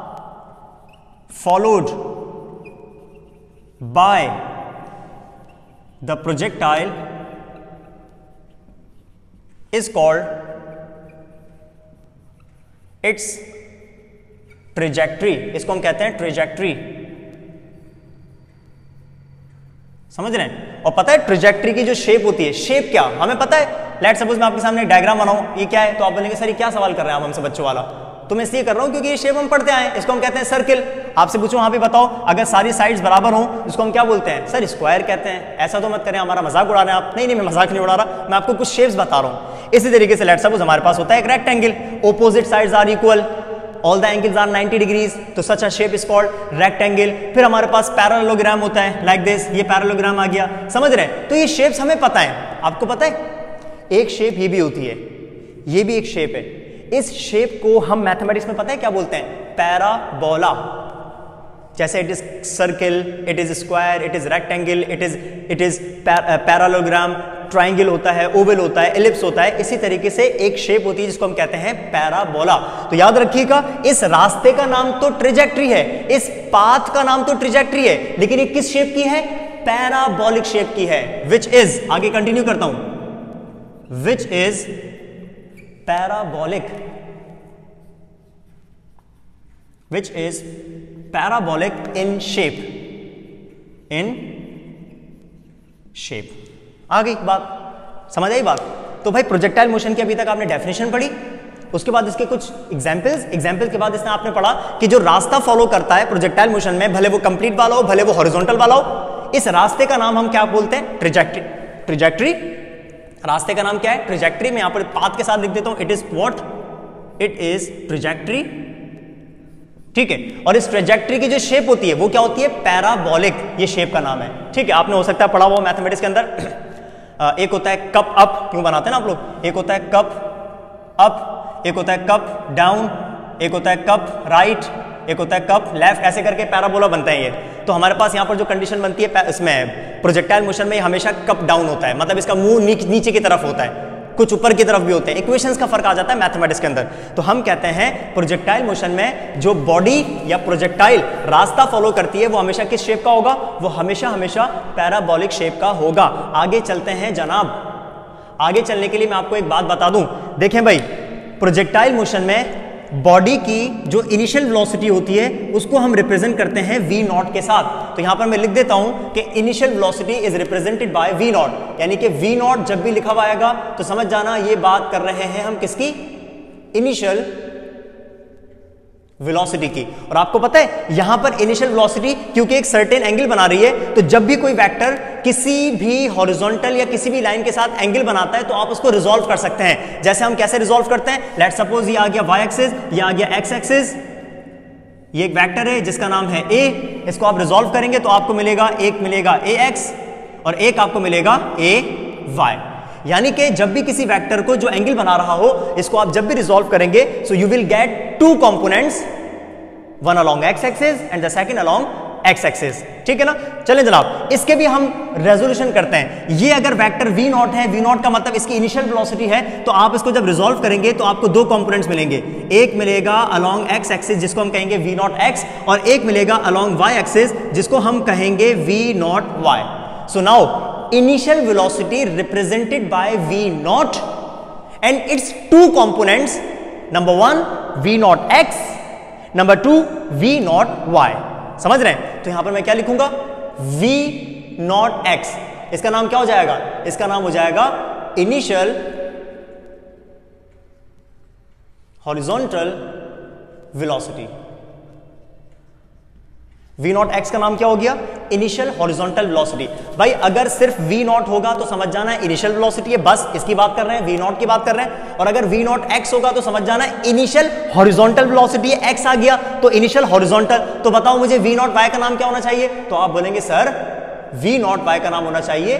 followed by the projectile is called its trajectory. इसको हम कहते हैं ट्रेजेक्ट्री, समझ रहे हैं। और पता है ट्रेजेक्ट्री की जो शेप होती है, शेप क्या हमें पता है। लेट सपोज मैं आपके सामने एक डायग्राम बनाऊं, ये क्या है, तो आप बोलेंगे सर ये क्या सवाल कर रहे हैं आप हमसे बच्चों वाला। तो मैं इसलिए कर रहा हूं क्योंकि ये शेप हम पढ़ते आए, इसको हम कहते हैं सर्किल। आपसे पूछूं वहां पे बताओ, अगर सारी साइड्स बराबर हो इसको हम क्या बोलते हैं, सर स्क्वायर कहते हैं। ऐसा तो मत करें हमारा मजाक उड़ा रहे हैं आप। नहीं मैं मजाक नहीं उड़ा रहा, मैं आपको कुछ शेप्स बता रहा हूं। इसी तरीके से लेट सपोज हमारे पास होता है एक rectangle, opposite sides are equal, all the angles are 90 degrees, तो such a shape is called rectangle. फिर हमारे पास पैरेललोग्राम होता है लाइक दिस, ये पैरेललोग्राम आ गया, समझ रहे हैं। तो ये शेप्स हमें पता है, आपको पता है। एक शेप ये भी होती है, ये भी एक शेप है। इस शेप को हम मैथमेटिक्स में पता है क्या बोलते हैं, पैराबोला। जैसे it is circle, it is square, it is rectangle, it is parallelogram, triangle होता है, ओवल होता है, एलिप्स होता है। इसी तरीके से एक शेप होती है जिसको हम कहते हैं पैराबोला। तो याद रखिएगा, इस रास्ते का नाम तो ट्रेजेक्ट्री है, इस पाथ का नाम तो ट्रेजेक्ट्री है, लेकिन ये किस शेप की है, पैराबोलिक शेप की है। विच इज, आगे कंटिन्यू करता हूं, which is parabolic, which is parabolic in shape, in shape. आ गई बात, समझ आई बात। तो भाई प्रोजेक्टाइल मोशन की अभी तक आपने डेफिनेशन पढ़ी, उसके बाद इसके कुछ एग्जाम्पल्स के बाद इसने आपने पढ़ा कि जो रास्ता फॉलो करता है प्रोजेक्टाइल मोशन में, भले वो कंप्लीट वाला हो भले वो हॉरिजॉन्टल वाला हो, इस रास्ते का नाम हम क्या बोलते हैं, ट्रेजेक्ट्री। रास्ते का नाम क्या है, ट्रेजेक्ट्री। मैं यहां पर पाथ के साथ लिख देता हूं, it is what, it is trajectory, ठीक है। और इस ट्रेजेक्ट्री की जो शेप होती है वो क्या होती है, पैराबोलिक, ये शेप का नाम है, ठीक है। आपने हो सकता है पढ़ा हुआ मैथमेटिक्स के अंदर। एक होता है कप अप, क्यों बनाते हैं ना आप लोग, एक होता है कप अप, एक होता है कप डाउन, एक होता है कप राइट, एक होता है कप लेफ्ट, ऐसे करके पैराबोला बनता है ये। तो हमारे पास यहाँ पर जो कंडीशन बनती है इसमें प्रोजेक्टाइल मोशन में, हमेशा कप डाउन होता है, मतलब इसका मुंह नीचे की तरफ होता है, कुछ ऊपर की तरफ भी होते हैं। इक्वेशंस का फर्क आ जाता है मैथमेटिक्स के अंदर। तो हम कहते हैं प्रोजेक्टाइल मोशन में जो बॉडी या प्रोजेक्टाइल रास्ता फॉलो करती है वो हमेशा किस शेप का होगा, वो हमेशा पैराबोलिक शेप का होगा। आगे चलते हैं जनाब। आगे चलने के लिए मैं आपको एक बात बता दूं, देखें भाई, प्रोजेक्टाइल मोशन में बॉडी की जो इनिशियल वेलोसिटी होती है उसको हम रिप्रेजेंट करते हैं v नॉट के साथ। तो यहां पर मैं लिख देता हूं कि initial velocity is represented by v nought, यानी कि v नॉट जब भी लिखा हुआ आएगा तो समझ जाना ये बात कर रहे हैं हम किसकी, इनिशियल वेलोसिटी की। और आपको पता है यहां पर इनिशियल वेलोसिटी क्योंकि एक सर्टेन एंगल बना रही है, तो जब भी कोई वेक्टर किसी भी हॉरिजॉन्टल या किसी भी लाइन के साथ एंगल बनाता है तो आप उसको रिजॉल्व कर सकते हैं। जैसे हम कैसे रिजॉल्व करते हैं, लेट सपोज ये आ गया y एक्सिस, ये आ गया x एक्सिस, ये एक वेक्टर है जिसका नाम है a, इसको आप रिजॉल्व करेंगे तो आपको मिलेगा, एक मिलेगा ax और एक आपको मिलेगा ay। यानी कि जब भी किसी वेक्टर को जो एंगल बना रहा हो इसको आप जब भी रिजॉल्व करेंगे so you will get two components, one along x axis and the second along x axis, ठीक है ना। चलें जनाब, इसके भी हम रेजोल्यूशन करते हैं। ये अगर वेक्टर v नॉट है, v नॉट का मतलब इसकी इनिशियल वेलोसिटी है, तो आप इसको जब रिजॉल्व करेंगे तो आपको दो कंपोनेंट्स मिलेंगे, एक मिलेगा अलोंग x एक्सिस जिसको हम कहेंगे v नॉट x, और एक मिलेगा अलोंग y एक्सिस जिसको हम कहेंगे v not y। So now initial velocity represented by v naught and its two components, number 1 v naught x, number 2 v naught y। समझ रहे हैं। तो यहां पर मैं क्या लिखूंगा, v naught x, इसका नाम क्या हो जाएगा, इसका नाम हो जाएगा initial horizontal velocity। v not x का नाम क्या हो गया, इनिशियल हॉरिजॉन्टल वेलोसिटी। भाई अगर सिर्फ v नॉट होगा तो समझ जाना है इनिशियल वेलोसिटी है, बस इसकी बात कर रहे हैं, v नॉट की बात कर रहे हैं। और अगर v नॉट x होगा तो समझ जाना है इनिशियल हॉरिजॉन्टल वेलोसिटी है, x आ गया तो इनिशियल हॉरिजॉन्टल। तो बताओ मुझे v नॉट y का नाम क्या होना चाहिए, तो आप बोलेंगे सर v नॉट y का नाम होना चाहिए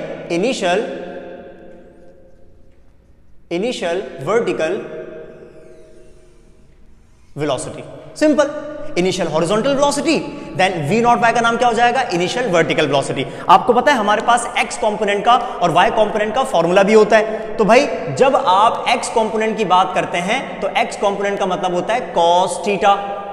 initial vertical velocity. Simple, initial horizontal velocity, then v not y का नाम क्या हो जाएगा, इनिशियल वर्टिकल वेलोसिटी। आपको पता है हमारे पास x कंपोनेंट का और y कंपोनेंट का फॉर्मूला भी होता है। तो भाई जब आप x कंपोनेंट की बात करते हैं तो x कंपोनेंट का मतलब होता है cos थीटा,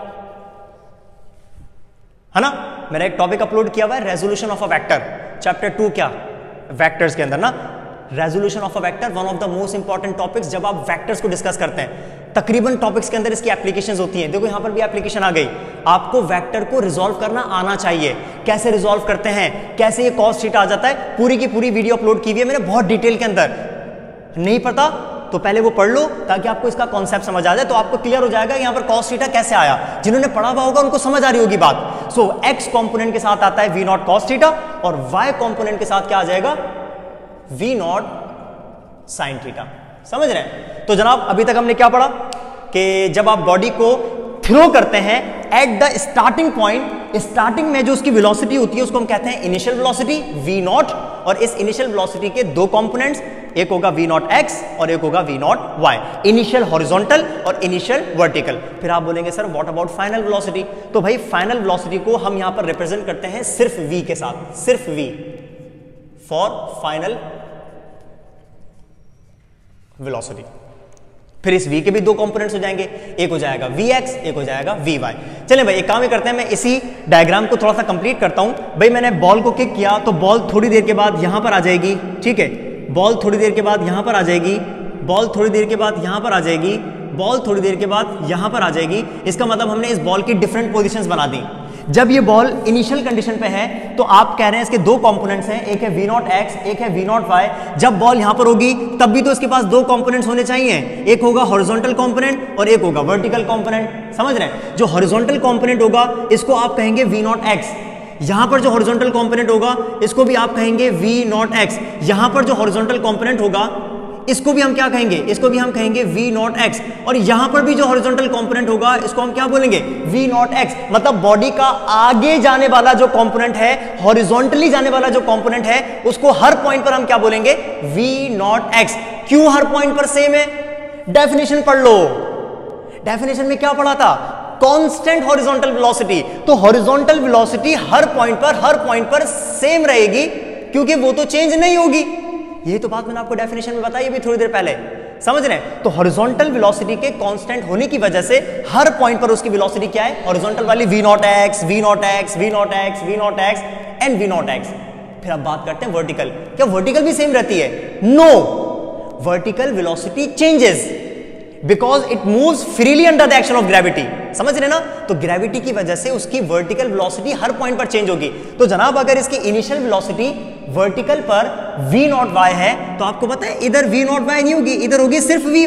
है ना। मैंने एक टॉपिक अपलोड किया हुआ है resolution of a vector, chapter 2 क्या वेक्टर्स के अंदर ना, resolution of a vector one of the most important topics जब आप वेक्टर्स को डिस्कस करते हैं। तकरीबन टॉपिक्स के अंदर इसकी एप्लीकेशंस होती हैं। देखो यहां पर भी एप्लीकेशन आ गई। आपको वेक्टर को रिजॉल्व करना आना चाहिए। कैसे रिजॉल्व करते हैं, कैसे ये कॉस थीटा आ जाता है, पूरी की पूरी वीडियो अपलोड की हुई है मैंने बहुत डिटेल के अंदर। नहीं पता तो पहले वो पढ़ लो ताकि आपको इसका कॉन्सेप्ट समझ आ जाए, तो आपको क्लियर हो जाएगा यहाँ पर कॉस थीटा कैसे आया। जिन्होंने पढ़ा हुआ होगा उनको समझ आ रही होगी बात। सो एक्स कंपोनेंट के साथ आता है वी नॉट कॉस थीटा और वाई कंपोनेंट के साथ क्या आ जाएगा, वी नॉट साइन थीटा। समझ रहे हैं। तो जनाब अभी तक हमने क्या पढ़ा कि जब आप बॉडी को थ्रो करते हैं at the starting point, starting में जो उसकी वेलोसिटी होती है उसको हम कहते हैं इनिशियल वेलोसिटी वी नॉट। और इस इनिशियल वेलोसिटी के दो कंपोनेंट्स, एक होगा वी नॉट एक्स और एक होगा v not y, initial horizontal और इनिशियल वर्टिकल। फिर आप बोलेंगे sir what about final velocity. तो भाई फाइनल वेलोसिटी को हम यहां पर रिप्रेजेंट करते हैं सिर्फ वी के साथ, सिर्फ वी फॉर फाइनल वेलोसिटी। फिर इस v के भी दो कंपोनेंट्स हो जाएंगे, एक हो जाएगा vx, एक हो जाएगा vy। चलें भाई एक काम ही करते हैं, मैं इसी डायग्राम को थोड़ा सा कंप्लीट करता हूं। भाई मैंने बॉल को किक किया तो बॉल थोड़ी देर के बाद यहां पर आ जाएगी, ठीक है। बॉल थोड़ी देर के बाद यहां पर आ जाएगी, बॉल थोड़ी देर के बाद यहां पर आ जाएगी, बॉल थोड़ी देर के बाद यहां पर आ जाएगी। इसका मतलब हमने इस बॉल की डिफरेंट पोजिशंस बना दी। जब ये बॉल इनिशियल कंडीशन पे है तो आप कह रहे हैं इसके दो कंपोनेंट्स हैं, एक है वी नॉट एक्स, एक है वी नॉट वाई। जब बॉल यहां पर होगी तब भी तो इसके पास दो कंपोनेंट्स होने चाहिए, एक होगा हॉरिजॉन्टल कंपोनेंट और एक होगा वर्टिकल कंपोनेंट। समझ रहे हैं। जो हॉरिजॉन्टल कंपोनेंट होगा इसको आप कहेंगे वी नॉट एक्स, यहां पर जो हॉरिजॉन्टल कंपोनेंट होगा इसको भी आप कहेंगे वी नॉट एक्स, यहां पर जो हॉरिजॉन्टल कंपोनेंट होगा इसको भी हम क्या कहेंगे, इसको भी हम कहेंगे वी नॉट एक्स, और यहां पर भी जो हॉरिजॉन्टल कंपोनेंट होगा इसको हम क्या बोलेंगे, वी नॉट एक्स। मतलब बॉडी का आगे जाने वाला जो कंपोनेंट है, हॉरिजॉन्टली जाने वाला जो कंपोनेंट है, उसको हर पॉइंट पर हम क्या बोलेंगे, वी नॉट एक्स। क्यों हर पॉइंट पर सेम है? डेफिनेशन पढ़ लो। डेफिनेशन में क्या पढ़ा था, कांस्टेंट हॉरिजॉन्टल वेलोसिटी। तो हॉरिजॉन्टल वेलोसिटी हर पॉइंट पर सेम रहेगी क्योंकि वो तो चेंज नहीं होगी। ये तो बात मैंने आपको डेफिनेशन में बताई अभी थोड़ी देर पहले। समझ रहे हैं। तो हॉरिजॉन्टल वेलोसिटी के कांस्टेंट होने की वजह से हर पॉइंट पर उसकी वेलोसिटी क्या है, हॉरिजॉन्टल वाली v not x, v not x, v not x, v not x and v not x. फिर अब बात करते हैं वर्टिकल। क्या वर्टिकल भी सेम रहती है? No, vertical velocity changes because it moves freely under the action of gravity. समझ रहे ना। तो ग्रेविटी की वजह से उसकी वर्टिकल वेलोसिटी हर पॉइंट पर चेंज होगी। तो जनाब अगर इसकी इनिशियल वेलोसिटी वर्टिकल पर v नॉट y है तो आपको पता है इधर v नॉट y नहीं होगी, इधर होगी सिर्फ vy।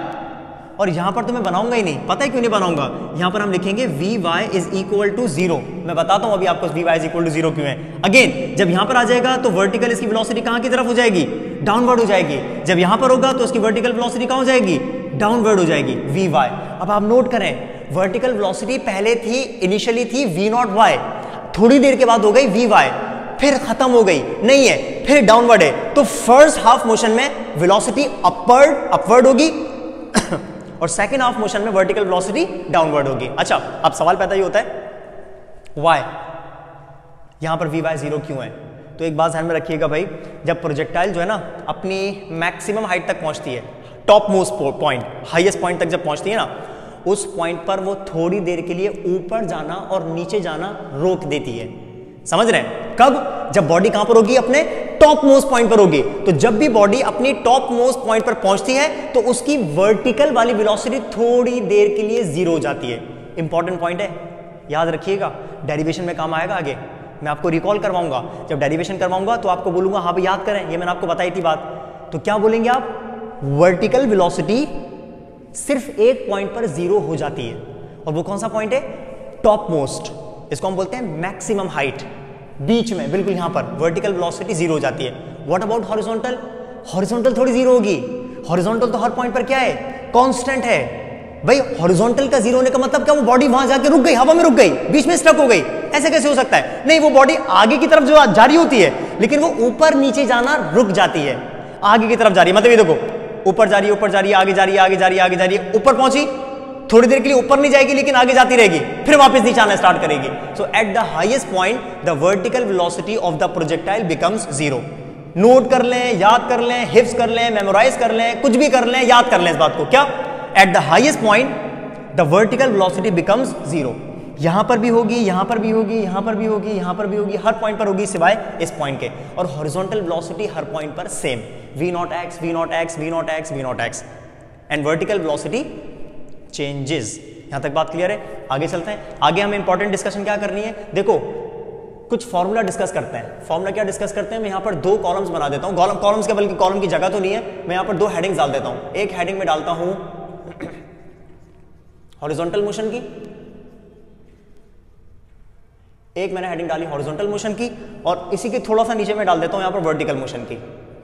और यहां पर तो मैं बनाऊंगा ही नहीं, पता है क्यों नहीं बनाऊंगा, यहां पर हम लिखेंगे vy इज इक्वल टू 0। मैं बताता हूं अभी आपको vy इज इक्वल टू 0 क्यों है। अगेन जब यहां पर आ जाएगा तो वर्टिकल इसकी वेलोसिटी कहां की तरफ हो जाएगी, डाउनवर्ड हो जाएगी। जब यहां पर होगा तो इसकी वर्टिकल वेलोसिटी कहां हो जाएगी, डाउनवर्ड हो जाएगी, vy। अब आप नोट करें, वर्टिकल वेलोसिटी पहले थी, इनिशियली थी v नॉट y, थोड़ी देर के बाद हो गई vy, फिर खत्म हो गई, नहीं है, फिर डाउनवर्ड है। तो फर्स्ट हाफ मोशन में वेलोसिटी अपवर्ड होगी और सेकंड हाफ मोशन में वर्टिकल वेलोसिटी डाउनवर्ड होगी। अच्छा, अब सवाल पैदा ही होता है वाई, यहां पर vy 0 क्यों है? तो एक बात ध्यान में रखिएगा भाई, जब प्रोजेक्टाइल जो है ना अपनी मैक्सिमम हाइट तक पहुंचती है, top most point, highest point तक जब पहुंचती है ना, उस पॉइंट पर वो थोड़ी देर के लिए ऊपर जाना और नीचे जाना रोक देती है। समझ रहे हैं? कब? जब बॉडी कहां पर होगी, अपने टॉप मोस्ट पॉइंट पर होगी। तो जब भी बॉडी अपनी टॉप मोस्ट पॉइंट पर पहुंचती है तो उसकी वर्टिकल वाली वेलोसिटी थोड़ी देर के लिए 0 हो जाती है। इंपॉर्टेंट पॉइंट है, याद रखिएगा, डेरिवेशन में काम आएगा आगे, मैं आपको रिकॉल करवाऊंगा। जब डेरिवेशन करवाऊंगा तो आपको बोलूंगा हाँ भाई याद करें, ये मैंने आपको बताई थी बात। तो क्या बोलेंगे आप, वर्टिकल वेलोसिटी सिर्फ एक पॉइंट पर 0 हो जाती है, और वो कौन सा पॉइंट है, टॉप मोस्ट, इसको हम बोलते हैं मैक्सिमम हाइट। बीच में बिल्कुल यहां पर वर्टिकल वेलोसिटी 0 हो जाती है। What about horizontal? हॉरिजॉन्टल थोड़ी 0 होगी, हॉरिजॉन्टल तो हर पॉइंट पर क्या है, कांस्टेंट है। भाई हॉरिजॉन्टल का 0 होने का मतलब क्या, वो बॉडी वहां जाके रुक गई, हवा में रुक गई, बीच में स्टक हो गई, ऐसे कैसे हो सकता है? नहीं, वो बॉडी आगे की तरफ जो जा रही होती है, लेकिन वो ऊपर नीचे जाना रुक जाती है, आगे की तरफ जा रही है। मतलब ये देखो, ऊपर जा रही है, ऊपर जा रही है, आगे जा रही है, आगे जा रही है, आगे जा रही है, ऊपर पहुंची, थोड़ी देर के लिए ऊपर नहीं जाएगी लेकिन आगे जाती रहेगी, फिर वापस नीचे आना स्टार्ट करेगी। So at the highest point the vertical velocity of the projectile becomes zero. Note कर लें, याद कर लें, हिफ्स कर लें, मेमोराइज कर लें, कुछ भी कर लें, याद कर लें इस बात को। क्या? At the highest point the vertical velocity becomes zero. यहां पर भी होगी, यहां पर भी होगी, यहां पर भी होगी, यहां पर भी होगी, हर पॉइंट पर होगी सिवाय इस पॉइंट के। और हॉरिजॉन्टल वेलोसिटी हर पॉइंट पर same, v nought x, v nought x, v nought x, v nought x, and vertical velocity changes. यहां तक बात क्लियर है? आगे चलते हैं। आगे हमें इंपॉर्टेंट डिस्कशन क्या करनी है, देखो कुछ फॉर्मूला डिस्कस करते हैं। फॉर्मूला क्या डिस्कस करते हैं, मैं यहां पर दो कॉलम्स बना देता हूं, कॉलम्स के बल्कि कॉलम की जगह तो नहीं है, मैं यहां पर दो हेडिंग्स डाल देता हूं। एक हेडिंग में डालता हूं हॉरिजॉन्टल मोशन की, एक मैंने हेडिंग डाली हॉरिजॉन्टल मोशन की, और इसी के थोड़ा सा नीचे में डाल देता हूं यहां पर वर्टिकल मोशन की,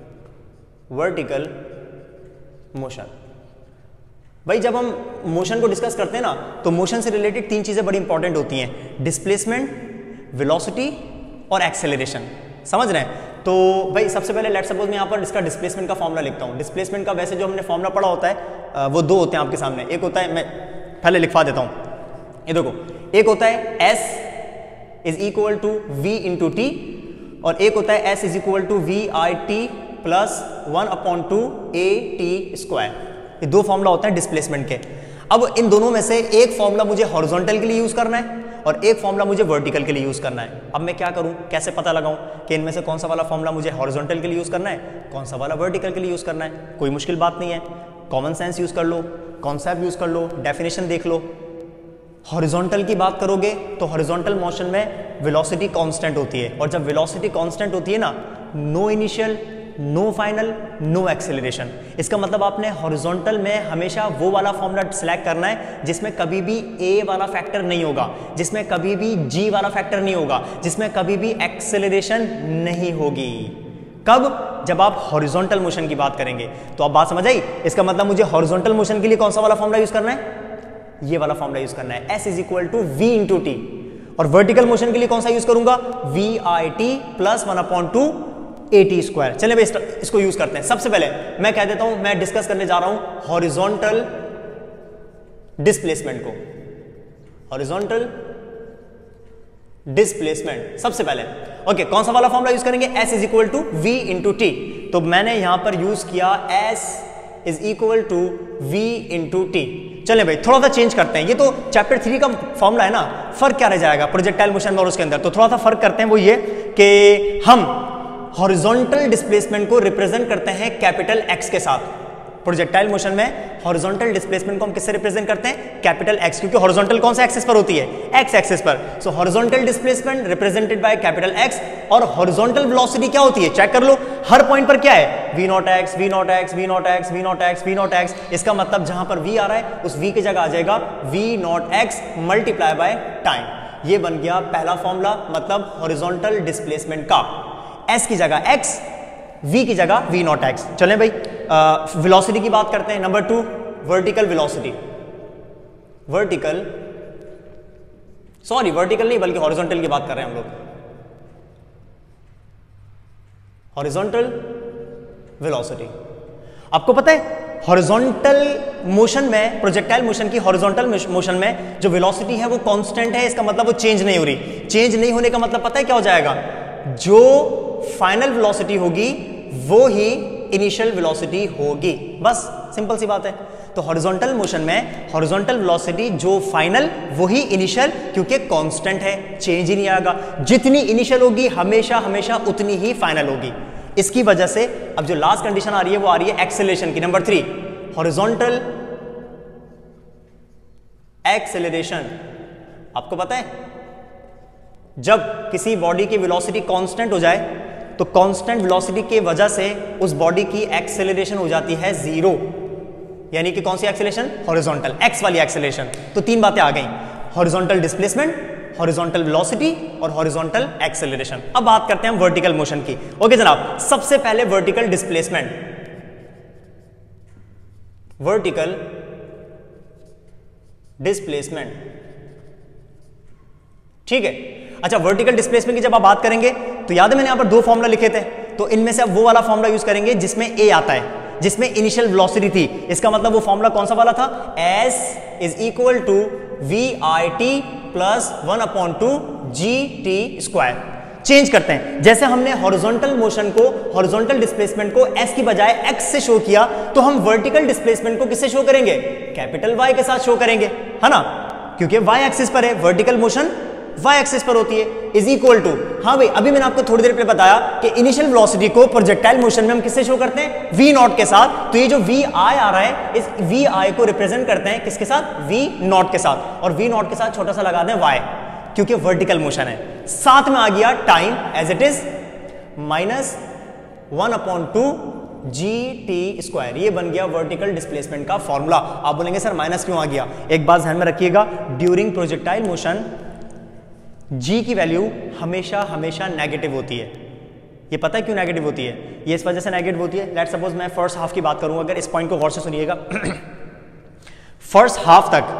वर्टिकल मोशन। भाई जब हम मोशन को डिस्कस करते हैं ना, तो मोशन से रिलेटेड तीन चीजें बड़ी इंपॉर्टेंट होती हैं, डिस्प्लेसमेंट, वेलोसिटी और एक्सेलरेशन। समझ रहे हैं? तो भाई सबसे पहले लेट्स सपोज मैं यहां पर इसका डिस्प्लेसमेंट का फॉर्मूला लिखता हूं। डिस्प्लेसमेंट का वैसे जो हमने फॉर्मूला पढ़ा होता है वो दो होते हैं आपके सामने। एक होता है, मैं पहले लिखवा देता हूं, ये देखो, एक होता है S is equal to V into t, और एक होता है S is equal to VIT plus 1/2 AT square. ये दो फॉर्मूला होते हैं डिस्प्लेसमेंट के। अब इन दोनों में से एक फॉर्मूला मुझे हॉरिजॉन्टल के लिए यूज करना है और एक फॉर्मूला मुझे वर्टिकल के लिए यूज करना है। अब मैं क्या करूं, कैसे पता लगाऊं कि इनमें से कौन सा वाला फॉर्मूला मुझे हॉरिजॉन्टल के लिए यूज करना है, कौन सा वाला वर्टिकल के लिए यूज करना है? कोई मुश्किल बात नहीं है, कॉमन सेंस यूज कर लो, कॉन्सेप्ट यूज कर लो, डेफिनेशन देख लो। हॉरिजॉन्टल की बात करोगे तो हॉरिजॉन्टल मोशन में वेलोसिटी कांस्टेंट होती है, और जब वेलोसिटी कांस्टेंट होती है ना, no initial, no final, no acceleration. इसका मतलब आपने हॉरिजॉन्टल में हमेशा वो वाला फॉर्मूला सिलेक्ट करना है जिसमें कभी भी a वाला फैक्टर नहीं होगा, जिसमें कभी भी g वाला फैक्टर नहीं होगा, जिसमें कभी भी एक्सेलरेशन नहीं होगी। कब? जब आप हॉरिजॉन्टल मोशन की बात करेंगे। तो आप बात समझ आई? इसका मतलब मुझे हॉरिजॉन्टल मोशन के लिए कौन सा वाला फॉर्मूला यूज करना है? ये वाला फॉर्मूला यूज करना है, S is equal to V into t. और वर्टिकल मोशन के लिए कौन सा यूज करूंगा? VIT plus 1/2 AT square. चलिए भाई इसको यूज करते हैं। सबसे पहले मैं कह देता हूं, मैं डिस्कस करने जा रहा हूं हॉरिजॉन्टल डिस्प्लेसमेंट को। हॉरिजॉन्टल डिस्प्लेसमेंट सबसे पहले, ओके, कौन सा वाला फॉर्मूला यूज करेंगे? S is equal to V into t. तो मैंने यहां पर यूज किया S is equal to V into t. चले भाई थोड़ा सा चेंज करते हैं, ये तो चैप्टर 3 का फॉर्मूला है ना, फर्क क्या रह जाएगा प्रोजेक्टाइल मोशन में और उसके अंदर? तो थोड़ा सा फर्क करते हैं, वो ये कि हम हॉरिजॉन्टल डिस्प्लेसमेंट को रिप्रेजेंट करते हैं कैपिटल X के साथ। प्रोजेक्टाइल मोशन में हॉरिजॉन्टल डिस्प्लेसमेंट को हम किससे रिप्रेजेंट करते हैं? कैपिटल X, क्योंकि हॉरिजॉन्टल कौन सा एक्सिस पर होती है? X एक्सिस पर। So horizontal displacement represented by capital X। और हॉरिजॉन्टल वेलोसिटी क्या होती है? चेक कर लो, हर पॉइंट पर क्या है? V nought x, V nought x, V nought x, V nought x, V nought x. इसका मतलब जहां पर V आ रहा है उस V की जगह आ जाएगा V nought x multiply by time. ये बन गया पहला फॉर्मूला, मतलब हॉरिजॉन्टल डिस्प्लेसमेंट का। S की जगह X, V की जगह V नॉट एक्स। चलें भाई वेलोसिटी की बात करते हैं। Number 2, vertical velocity. वर्टिकल नहीं बल्कि हॉरिजॉन्टल की बात कर रहे हैं हम लोग। हॉरिजॉन्टल वेलोसिटी, आपको पता है हॉरिजॉन्टल मोशन में, प्रोजेक्टाइल मोशन की हॉरिजॉन्टल मोशन में जो वेलोसिटी है वो कांस्टेंट है। इसका मतलब वो चेंज नहीं हो रही। चेंज नहीं होने का मतलब पता है क्या हो जाएगा? जो फाइनल वेलोसिटी होगी वो ही इनिशियल वेलोसिटी होगी। बस सिंपल सी बात है। तो हॉरिजॉन्टल मोशन में हॉरिजॉन्टल वेलोसिटी जो फाइनल वही इनिशियल, क्योंकि कांस्टेंट है, चेंज ही नहीं आएगा। जितनी इनिशियल होगी हमेशा हमेशा उतनी ही फाइनल होगी। इसकी वजह से अब जो लास्ट कंडीशन आ रही है वो आ रही है एक्सेलरेशन की। Number 3, horizontal acceleration. आपको पता है जब किसी बॉडी की वेलोसिटी कांस्टेंट हो जाए तो कांस्टेंट वेलोसिटी की वजह से उस बॉडी की एक्सेलरेशन हो जाती है 0। यानी कि कौन सी एक्सेलरेशन? हॉरिजॉन्टल, एक्स वाली एक्सेलरेशन। तो तीन बातें आ गई, हॉरिजॉन्टल डिस्प्लेसमेंट, हॉरिजॉन्टल वेलोसिटी और हॉरिजॉन्टल एक्सेलरेशन। अब बात करते हैं हम वर्टिकल मोशन की। ओके जनाब, सबसे पहले वर्टिकल डिस्प्लेसमेंट। वर्टिकल डिस्प्लेसमेंट, ठीक है। अच्छा, वर्टिकल डिस्प्लेसमेंट की जब आप बात करेंगे तो याद है मैंने यहां पर दो फॉर्मूला लिखे थे, तो इनमें से अब वो वाला फॉर्मूला यूज करेंगे जिसमें A आता है, जिसमें इनिशियल वेलोसिटी थी। इसका मतलब वो फॉर्मूला कौन सा वाला था? S is equal to v i t plus 1/2 g t square. Change करते हैं, जैसे हमने हॉरिजॉन्टल मोशन को, हॉरिजॉन्टल डिस्प्लेसमेंट को s की बजाय x से शो किया, तो हम वर्टिकल डिस्प्लेसमेंट को किससे शो करेंगे? कैपिटल Y के साथ शो करेंगे, है ना, क्योंकि y एक्सिस पर है, वर्टिकल मोशन y एक्सिस पर होती है। इज इक्वल टू, हाँ भाई अभी मैंने आपको थोड़ी देर पहले बताया कि इनिशियल वेलोसिटी को प्रोजेक्टाइल मोशन में हम किससे शो करते हैं? v नॉट के साथ। तो ये जो vi आ रहा है, इस vi को रिप्रेजेंट करते हैं किसके साथ? v नॉट के साथ, और v नॉट के साथ छोटा सा लगा दें y, क्योंकि वर्टिकल मोशन है। साथ में आ गया time as it is minus 1/2 g t square. ये बन गया वर्टिकल डिस्प्लेसमेंट का फॉर्मूला। आप बोलेंगे सर माइनस क्यों आ गया? एक बात ध्यान में रखिएगा, ड्यूरिंग प्रोजेक्टाइल मोशन g की वैल्यू हमेशा हमेशा नेगेटिव होती है। ये पता है क्यों नेगेटिव होती है? ये इस वजह से नेगेटिव होती है, लेट्स सपोज मैं फर्स्ट हाफ की बात करूं, अगर इस पॉइंट को गौर से सुनिएगा फर्स्ट हाफ तक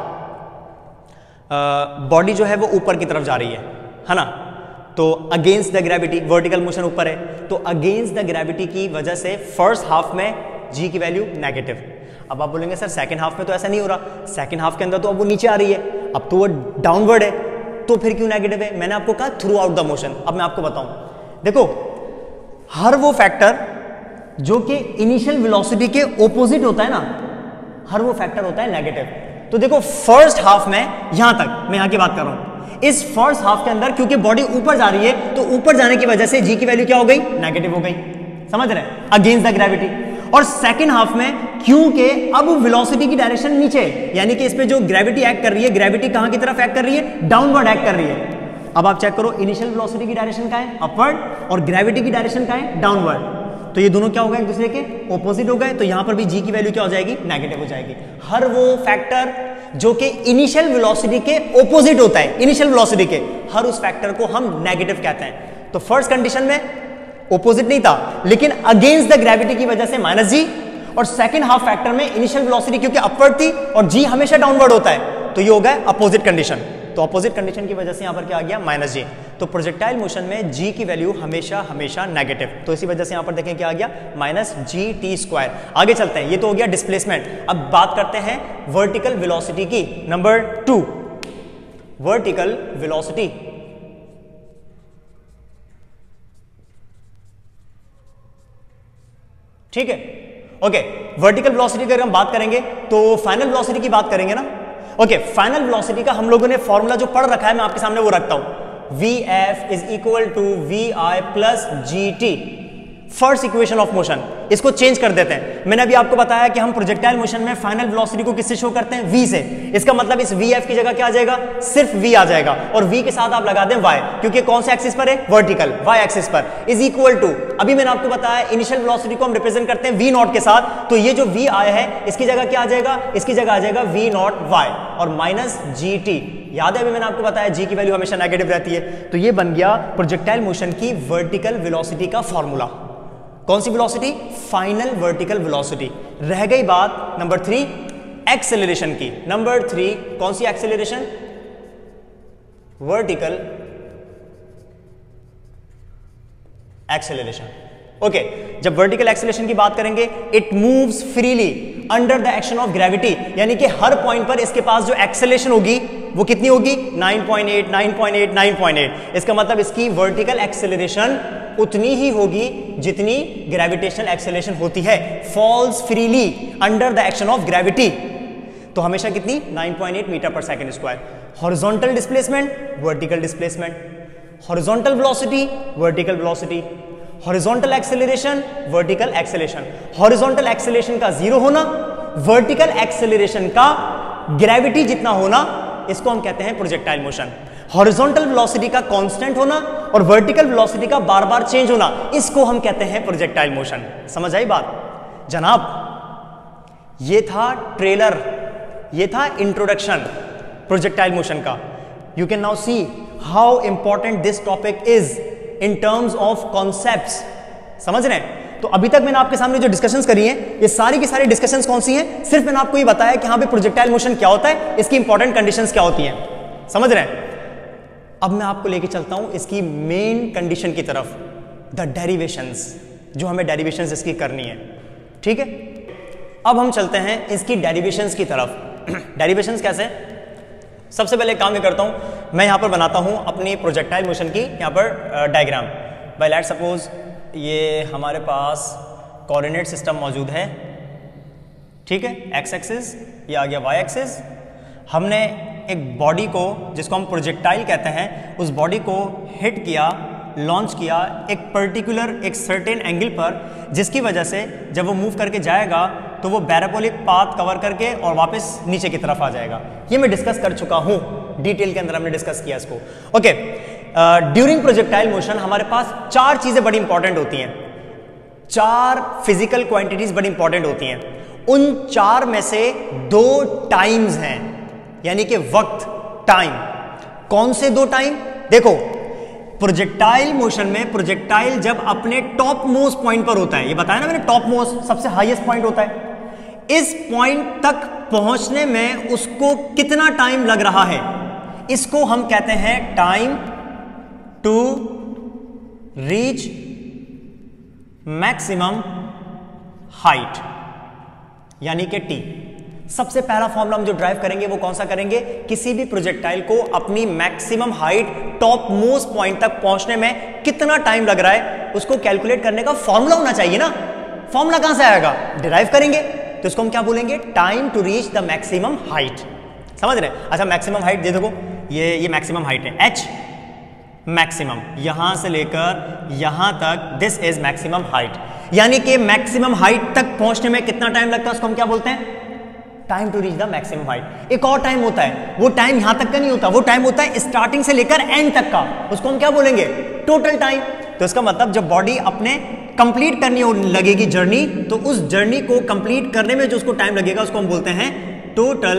बॉडी जो है वो ऊपर की तरफ जा रही है ना, तो against the gravity, vertical motion ऊपर है, तो अगेंस्ट द ग्रेविटी की वजह से फर्स्ट हाफ में g की वैल्यू नेगेटिव। अब आप बोलेंगे सर सेकंड हाफ में तो ऐसा नहीं हो रहा, सेकंड हाफ के अंदर तो अब वो नीचे आ रही है, अब तो वो डाउनवर्ड है, तो फिर क्यों नेगेटिव है? मैंने आपको कहा थ्रू आउट द मोशन। अब मैं आपको बताऊं, देखो हर वो फैक्टर जो कि इनिशियल वेलोसिटी के ऑपोजिट होता है ना, हर वो फैक्टर होता है नेगेटिव। तो देखो फर्स्ट हाफ में, यहां तक मैं यहां की बात कर रहा हूं, इस फर्स्ट हाफ के अंदर क्योंकि बॉडी ऊपर जा रही है, तो ऊपर जाने की वजह से जी की वैल्यू क्या हो गई? नेगेटिव हो गई, समझ रहे हैं, अगेंस्ट द ग्रेविटी। और सेकंड हाफ में क्योंकि अब वेलोसिटी की डायरेक्शन नीचे, यानी कि इस पे जो ग्रेविटी एक्ट कर रही है, ग्रेविटी कहां की तरफ एक्ट कर रही है? डाउनवर्ड एक्ट कर रही है। अब आप चेक करो, इनिशियल वेलोसिटी की डायरेक्शन क्या है? अपवर्ड, और ग्रेविटी की डायरेक्शन क्या है? डाउनवर्ड। तो ये दोनों क्या हो गए? एक दूसरे के ऑपोजिट हो गए, तो यहां पर भी जी की वैल्यू क्या हो जाएगी? नेगेटिव हो जाएगी। हर वो फैक्टर जो कि इनिशियल वेलोसिटी के ऑपोजिट होता है, इनिशियल वेलोसिटी के, हर उस फैक्टर को हम नेगेटिव कहते हैं। तो फर्स्ट कंडीशन में ऑपोजिट नहीं था, लेकिन अगेंस्ट द ग्रेविटी की वजह से माइनस जी, और सेकंड हाफ फैक्टर में इनिशियल वेलोसिटी क्योंकि अपवर्ड थी और जी हमेशा डाउनवर्ड होता है, तो ये हो गया अपोजिट कंडीशन। तो अपोजिट कंडीशन की वजह से यहां पर क्या आ गया? Minus g. तो प्रोजेक्टाइल मोशन में जी की वैल्यू हमेशा हमेशा नेगेटिव, तो इसी वजह से यहां पर देखें क्या आ गया? Minus g t square. आगे चलते हैं, ये तो हो गया डिस्प्लेसमेंट। अब बात करते हैं वर्टिकल वेलोसिटी की। Number 2, vertical velocity. ठीक है, ओके। वर्टिकल वेलोसिटी की अगर हम बात करेंगे तो फाइनल वेलोसिटी की बात करेंगे ना। ओके, फाइनल वेलोसिटी का हम लोगों ने फॉर्मूला जो पढ़ रखा है, मैं आपके सामने वो रखता हूं। Vf is equal to v i plus g t, first equation of motion. इसको चेंज कर देते हैं। मैंने अभी आपको बताया कि हम प्रोजेक्टाइल मोशन में फाइनल वेलोसिटी को किससे शो करते हैं? v से। इसका मतलब इस Vf की जगह क्या आ जाएगा? सिर्फ v आ जाएगा, और v के साथ आप लगा दें y, क्योंकि कौन से एक्सिस पर है? वर्टिकल, y एक्सिस पर। इज इक्वल टू, अभी मैंने आपको बताया इनिशियल वेलोसिटी को हम रिप्रेजेंट करते हैं v नॉट के साथ, तो ये जो v आया है इसकी जगह क्या आ जाएगा? इसकी जगह आ जाएगा v नॉट y और माइनस जी टी। याद है अभी मैंने आपको बताया g की वैल्यू हमेशा नेगेटिव रहती है, तो ये बन गया प्रोजेक्टाइल मोशन की वर्टिकल वेलोसिटी का फॉर्मूला। कौन सी वेलोसिटी? Final vertical velocity. रह गई बात नंबर 3, एक्सेलरेशन की। नंबर 3 कौन सी एक्सेलरेशन? Vertical acceleration. ओके, जब वर्टिकल एक्सेलरेशन की बात करेंगे, it moves freely under the action of gravity, यानी कि हर पॉइंट पर इसके पास जो एक्सेलरेशन होगी वो कितनी होगी? 9.8, 9.8, 9.8। इसका मतलब इसकी वर्टिकल एक्सेलरेशन उतनी ही होगी जितनी ग्रेविटेशनल एक्सेलरेशन होती है। Falls freely under the action of gravity, तो हमेशा कितनी? 9.8 metre per second square. Horizontal displacement, vertical displacement. Horizontal velocity, vertical velocity. Horizontal acceleration, vertical acceleration. Horizontal acceleration का जीरो होना, वर्टिकल एक्सेलरेशन का ग्रेविटी जितना होना, इसको हम कहते हैं प्रोजेक्टाइल मोशन। हॉरिजॉन्टल वेलोसिटी का कांस्टेंट होना और वर्टिकल वेलोसिटी का बार बार चेंज होना, इसको हम कहते हैं प्रोजेक्टाइल मोशन। समझ आई बात जनाब? ये था ट्रेलर, ये था इंट्रोडक्शन प्रोजेक्टाइल मोशन का। You can now see how important this topic is in terms of concepts. समझ रहे हैं? तो अभी तक मैंने आपके सामने जो डिस्कशंस करी हैं, ये सारी की सारी डिस्कशंस कौन सी हैं? सिर्फ मैंने आपको ये बताया कि हाँ पे प्रोजेक्टाइल मोशन क्या होता है, इसकी इंपॉर्टेंट कंडीशंस क्या होती हैं। समझ रहे हैं? अब मैं आपको लेके चलता हूं इसकी मेन कंडीशन की तरफ, द डेरिवेशंस, जो हमें डेरिवेशंस इसकी करनी है। ठीक है, अब हम चलते हैं इसकी डेरिवेशंस की तरफ। डेरिवेशंस कैसे? सबसे पहले काम ये करता हूं, मैं यहां पर बनाता हूं अपनी प्रोजेक्टाइल मोशन की यहां पर डायग्राम। बाय लेट सपोज ये हमारे पास कोऑर्डिनेट सिस्टम मौजूद है, ठीक है, एक्स एक्सिस, ये आ गया वाई एक्सिस। हमने एक बॉडी को, जिसको हम प्रोजेक्टाइल कहते हैं, उस बॉडी को हिट किया, लॉन्च किया एक पर्टिकुलर, एक सर्टेन एंगल पर, जिसकी वजह से जब वो मूव करके जाएगा तो वो पैराबोलिक पाथ कवर करके और वापस नीचे की तरफ आ जाएगा। ये मैं डिस्कस कर चुका हूं, डिटेल के अंदर हमने डिस्कस किया इसको। ओके, ड्यूरिंग प्रोजेक्टाइल मोशन हमारे पास 4 चीजें बड़ी इंपॉर्टेंट होती हैं, 4 फिजिकल क्वांटिटीज बड़ी इंपॉर्टेंट होती हैं। उन 4 में से 2 टाइम्स हैं, यानी कि वक्त, टाइम। कौन से 2 टाइम? देखो, प्रोजेक्टाइल मोशन में प्रोजेक्टाइल जब अपने टॉप मोस्ट पॉइंट पर होता है, ये बताया ना मैंने, टॉप मोस्ट सबसे हाईएस्ट पॉइंट होता है, इस पॉइंट तक पहुंचने में उसको कितना टाइम लग रहा है, इसको हम कहते हैं time to reach maximum height, यानी कि टी। सबसे पहला फॉर्मूला हम जो ड्राइव करेंगे वो कौन सा करेंगे? किसी भी प्रोजेक्टाइल को अपनी maximum height, top most point तक पहुंचने में कितना टाइम लग रहा है, उसको कैलकुलेट करने का फॉर्मूला होना चाहिए ना। फॉर्मूला कहां से आएगा? डिराइव करेंगे, तो इसको हम क्या बोलेंगे? Time to reach the maximum height. समझ रहे? अच्छा, मैक्सिमम हाइट दे देखो, ये मैक्सिमम हाइट है, एच मैक्सिमम, यहां से लेकर यहां तक, दिस इज मैक्सिमम हाइट। यानी कि मैक्सिमम हाइट तक पहुंचने में कितना टाइम लगता है, उसको हम क्या बोलते हैं? Time to reach the maximum height. एक और टाइम होता है, वो टाइम यहां तक का नहीं होता, वो टाइम होता है स्टार्टिंग से लेकर एंड तक का, उसको हम क्या बोलेंगे? Total time. तो इसका मतलब जब बॉडी अपने कंप्लीट करनी लगेगी जर्नी, तो उस जर्नी को कंप्लीट करने में जो उसको टाइम लगेगा उसको हम बोलते हैं total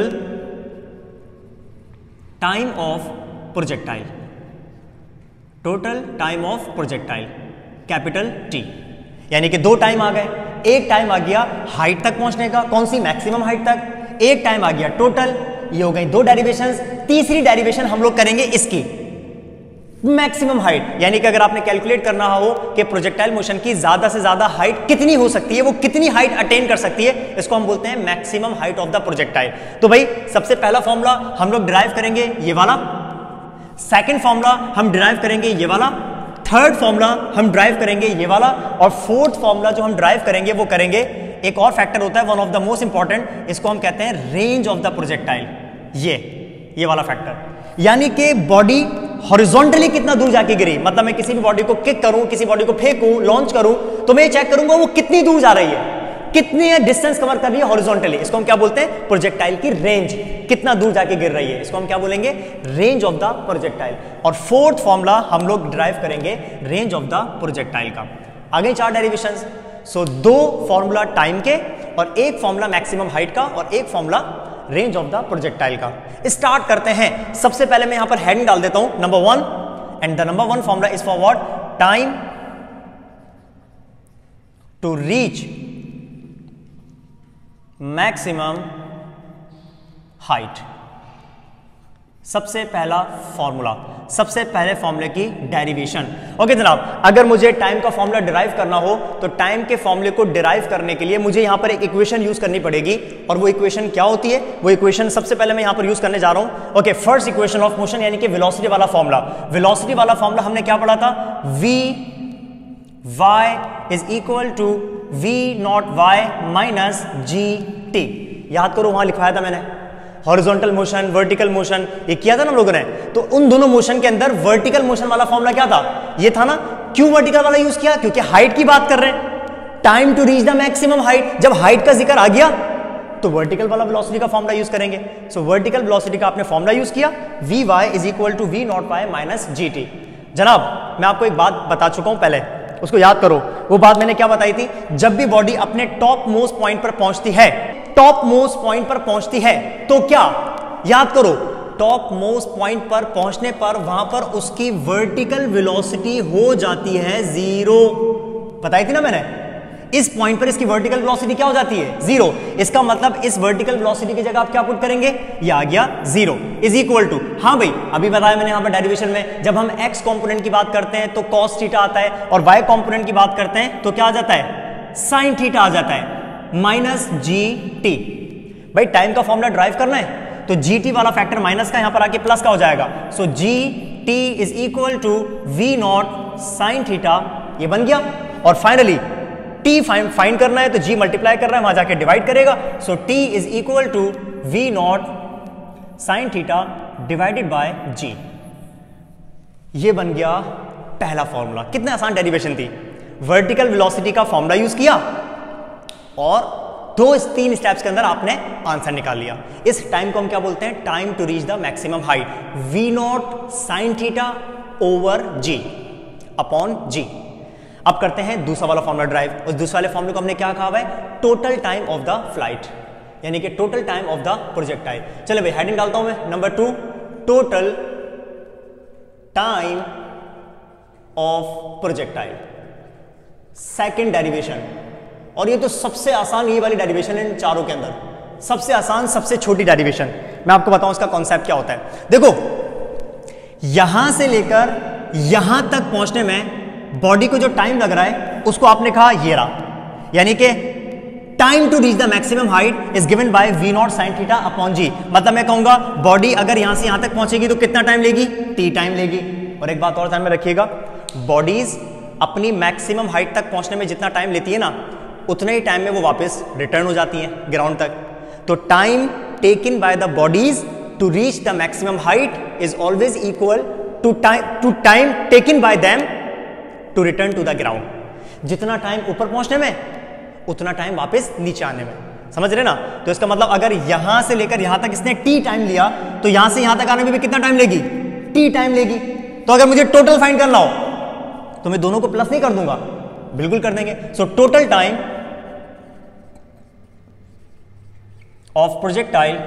time of projectile. Total time of projectile, capital T. यानी कि 2 टाइम आ गए। एक टाइम आ गया हाइट तक पहुंचने का, कौन सी? मैक्सिमम हाइट तक। एक टाइम आ गया टोटल, ये हो गई 2 डेरिवेशंस। तीसरी डेरिवेशन हम लोग करेंगे इसकी, मैक्सिमम हाइट। यानी कि अगर आपने कैलकुलेट करना हो कि प्रोजेक्टाइल मोशन की ज्यादा से ज्यादा हाइट कितनी हो सकती है, वो कितनी हाइट अटेन कर सकती है, इसको हम बोलते हैं maximum height of the projectile. तो भाई सबसे पहला फॉर्मूला हम लोग डिराइव करेंगे ये वाला, सेकंड फॉर्मूला हम डिराइव करेंगे ये वाला, थर्ड फॉर्मूला हम ड्राइव करेंगे ये वाला, और फोर्थ फॉर्मूला जो हम ड्राइव करेंगे वो करेंगे, एक और फैक्टर होता है one of the most important, इसको हम कहते हैं रेंज ऑफ द प्रोजेक्टाइल। ये वाला फैक्टर, यानी कि बॉडी हॉरिजॉन्टली कितना दूर जाके गिरी। मतलब मैं किसी भी बॉडी को किक करूं, किसी बॉडी को फेंकूं, लॉन्च करूं, तो मैं चेक करूंगा वो कितनी दूर जा रही है, कितनी डिस्टेंस कवर कर रही है हॉरिजॉन्टली। इसको हम क्या बोलते हैं? प्रोजेक्टाइल की रेंज, कितना दूर जाके गिर रही है, इसको हम क्या बोलेंगे? Range of the projectile. और फोर्थ फॉर्मूला हम लोग ड्राइव करेंगे रेंज ऑफ द प्रोजेक्टाइल का। आगे 4 डेरिवेशंस। सो 2 फॉर्मूला टाइम के, और एक फॉर्मूला मैक्सिमम हाइट का, और एक formula range of the projectile का। स्टार्ट करते हैं। सबसे पहले मैं यहां पर हेडिंग डाल देता हूं, number 1, and the number 1 formula is for what? Time to reach maximum height. सबसे पहला फॉर्मूला, सबसे पहले फॉर्मूले की डेरिवेशन। ओके जनाब, अगर मुझे टाइम का फॉर्मूला डिराइव करना हो तो टाइम के फॉर्मूले को डिराइव करने के लिए मुझे यहां पर एक इक्वेशन यूज करनी पड़ेगी। और वो इक्वेशन क्या होती है? वो इक्वेशन सबसे पहले मैं यहां पर यूज करने जा रहा हूं। Okay, first equation of motion, यानी कि वेलोसिटी वाला फॉर्मूला। वेलोसिटी वाला फॉर्मूला हमने क्या पढ़ा था? v y is equal to v not y minus g t. याद करो, वहां लिखवाया था मैंने हॉरिजॉन्टल मोशन, वर्टिकल मोशन, ये किया था ना हम लोगों ने। तो उन दोनों मोशन के अंदर वर्टिकल मोशन वाला फॉर्मूला क्या था? ये था ना। क्यों वर्टिकल वाला यूज किया? क्योंकि हाइट की बात कर रहे हैं, time to reach the maximum height. जब हाइट का जिक्र आ गया तो वर्टिकल वाला वेलोसिटी का फॉर्मूला यूज करेंगे। सो वर्टिकल वेलोसिटी का आपने फॉर्मूला यूज किया, v y is equal to v not y minus g t. जनाब, मैं आपको एक बात बता चुका हूं पहले, उसको याद करो। वो बात मैंने क्या बताई थी? जब भी बॉडी अपने टॉप मोस्ट पॉइंट पर पहुंचती है, टॉप मोस्ट पॉइंट पर पहुंचती है, तो क्या? याद करो, टॉप मोस्ट पॉइंट पर पहुंचने पर वहां पर उसकी वर्टिकल वेलोसिटी हो जाती है 0। बताई थी ना मैंने। इस पॉइंट पर इसकी वर्टिकल वेलोसिटी क्या हो जाती है? 0। इसका मतलब इस वर्टिकल वेलोसिटी की जगह आप क्या पुट करेंगे? ये आ गया 0 इज इक्वल टू, हाँ भाई अभी बताया मैंने यहां पर डेरिवेशन में, जब हम x कंपोनेंट की बात करते हैं तो cos थीटा आता है, और y कंपोनेंट की बात करते हैं तो क्या आ जाता है? sin थीटा आ जाता है, माइनस जी टी। भाई टाइम का फॉर्मूला ड्राइव करना है तो जी टी वाला फैक्टर माइनस का यहां पर आके प्लस का हो जाएगा। So g t is equal to v naught sine theta, ये बन गया। और फाइनली टी फाइंड करना है तो जी मल्टीप्लाई कर रहा है, वहां जाके डिवाइड करेगा। So t is equal to v naught sine theta divided by g. ये बन गया पहला फॉर्मूला। कितने आसान डेरिवेशन थी। वर्टिकल वेलोसिटी का फॉर्मूला यूज किया और 2-3 स्टेप्स के अंदर आपने आंसर निकाल लिया। इस टाइम को हम क्या बोलते हैं, time to reach the maximum height, v naught sine theta over g upon g. अब करते हैं दूसरा वाला फॉर्मूला ड्राइव। उस दूसरे वाले फॉर्मूले को हमने क्या कहा है, total time of the flight, यानी कि total time of the projectile. चलो भाई हेडिंग डालता हूं मैं, number 2 total time of projectile, second derivation. और ये तो सबसे आसान ये वाली डेरिवेशन है इन चारों के अंदर, सबसे आसान सबसे छोटी डेरिवेशन। मैं आपको बताऊं इसका कॉन्सेप्ट क्या होता है। देखो यहां से लेकर यहां तक पहुंचने में बॉडी को जो टाइम लग रहा है उसको आपने कहा ये रहा, यानी कि time to reach the maximum height is given by v naught sine theta upon g. मतलब मैं कहूंगा बॉडी अगर यहां से यहां तक पहुंचेगी तो कितना टाइम लेगी, टी टाइम लेगी। और एक बात और ध्यान में रखिएगा, बॉडीज अपनी मैक्सिमम हाइट तक पहुंचने में जितना टाइम लेती है ना, उतने ही टाइम में वो वापस रिटर्न हो जाती हैं ग्राउंड तक। तो time taken by the bodies to reach the maximum height is always equal to time taken by them to return to the ground. जितना टाइम ऊपर पहुंचने में उतना टाइम वापस नीचे आने में, समझ रहे ना। तो इसका मतलब अगर यहां से लेकर यहां तक इसने टी टाइम लिया तो यहां से यहां तक आने में भी कितना टाइम लेगी, टी टाइम लेगी। तो अगर मुझे टोटल फाइंड करना हो तो मैं दोनों को प्लस नहीं कर दूंगा, बिल्कुल कर देंगे। So total time of projectile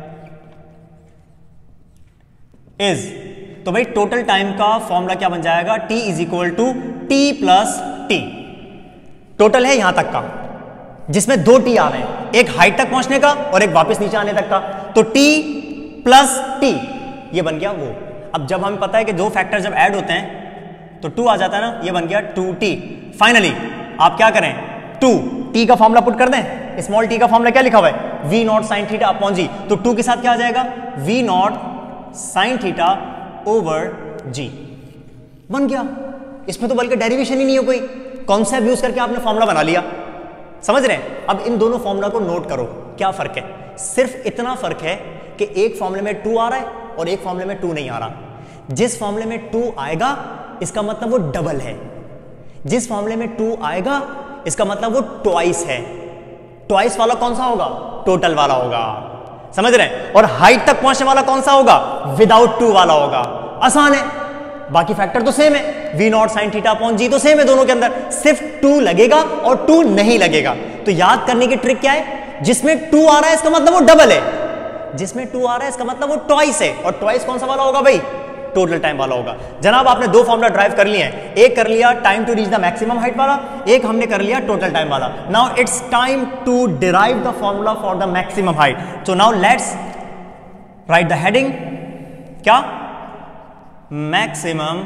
is, तो भाई टोटल टाइम का फॉर्मूला क्या बन जाएगा, t is equal to t plus t. Total है यहां तक का जिसमें 2 टी आ रहे हैं, एक हाइट तक पहुंचने का और एक वापस नीचे आने तक का। तो टी प्लस टी ये बन गया वो। अब जब हमें पता है कि दो फैक्टर जब ऐड होते हैं तो 2 आ जाता है ना, ये बन गया 2t। फाइनली आप क्या करें, 2t का फॉर्मूला पुट कर दें। स्मॉल t का फॉर्मूला क्या लिखा हुआ है, v naught sine theta upon g. तो 2 के साथ क्या आ जाएगा, v naught sine theta over g, बन गया। इसमें तो बल्कि डेरिवेशन ही नहीं है, कोई कॉन्सेप्ट यूज करके आपने फॉर्मूला बना लिया, समझ रहे हैं। अब इन दोनों फॉर्मूला को नोट करो, क्या फर्क है। सिर्फ इतना फर्क है कि एक फॉर्मूले में 2 आ रहा है और एक फॉर्मूले में 2 नहीं आ रहा। जिस फॉर्मूले में 2 आएगा इसका मतलब वो डबल है, जिस फॉर्मूले में 2 आएगा इसका मतलब वो ट्वाइस है। ट्वाइस वाला कौन सा होगा, टोटल वाला होगा, समझ रहे हैं। और हाइट तक पहुंचने वाला कौन सा होगा, विदाउट 2 वाला होगा। आसान है, बाकी फैक्टर तो सेम है, v naught sine theta upon g तो सेम है दोनों के अंदर, सिर्फ 2 लगेगा और 2 नहीं लगेगा। तो याद करने की ट्रिक क्या है, जिसमें 2 आ रहा है इसका मतलब वो डबल है, जिसमें 2 आ रहा है इसका मतलब वो ट्वाइस है। और ट्वाइस कौन सा वाला होगा भाई, टोटल टाइम वाला होगा। जनाब आपने 2 फॉर्मूला ड्राइव कर लिए हैं, एक कर लिया time to reach the maximum height वाला, एक हमने कर लिया टोटल टाइम वाला। Now it's time to derive the formula for the maximum height. So now let's write the heading, क्या, maximum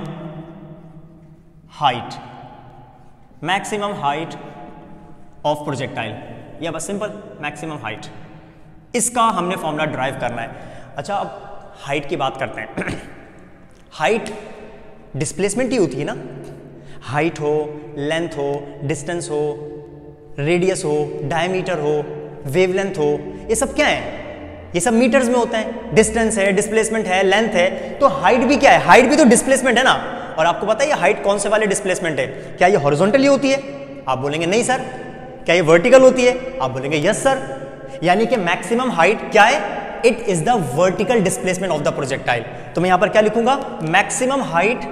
height, maximum height of projectile, या बस simple maximum height. इसका हमने फॉर्मूला ड्राइव करना है। अच्छा अब हाइट की बात करते हैं। हाइट डिस्प्लेसमेंट ही होती है ना, हाइट हो, लेंथ हो, डिस्टेंस हो, रेडियस हो, डायमीटर हो, वेवलेंथ हो, ये सब क्या है, ये सब मीटर्स में होता है। डिस्टेंस है, डिस्प्लेसमेंट है, लेंथ है, तो हाइट भी क्या है, हाइट भी तो डिस्प्लेसमेंट है ना। और आपको पता है ये हाइट कौन से वाले डिस्प्लेसमेंट है, क्या ये हॉरिजॉन्टली होती है, आप बोलेंगे नहीं सर। क्या ये वर्टिकल होती है, आप बोलेंगे यस सर। यानी कि मैक्सिमम हाइट क्या है, it is the vertical displacement of the projectile. तो मैं यहां पर क्या लिखूंगा, maximum height,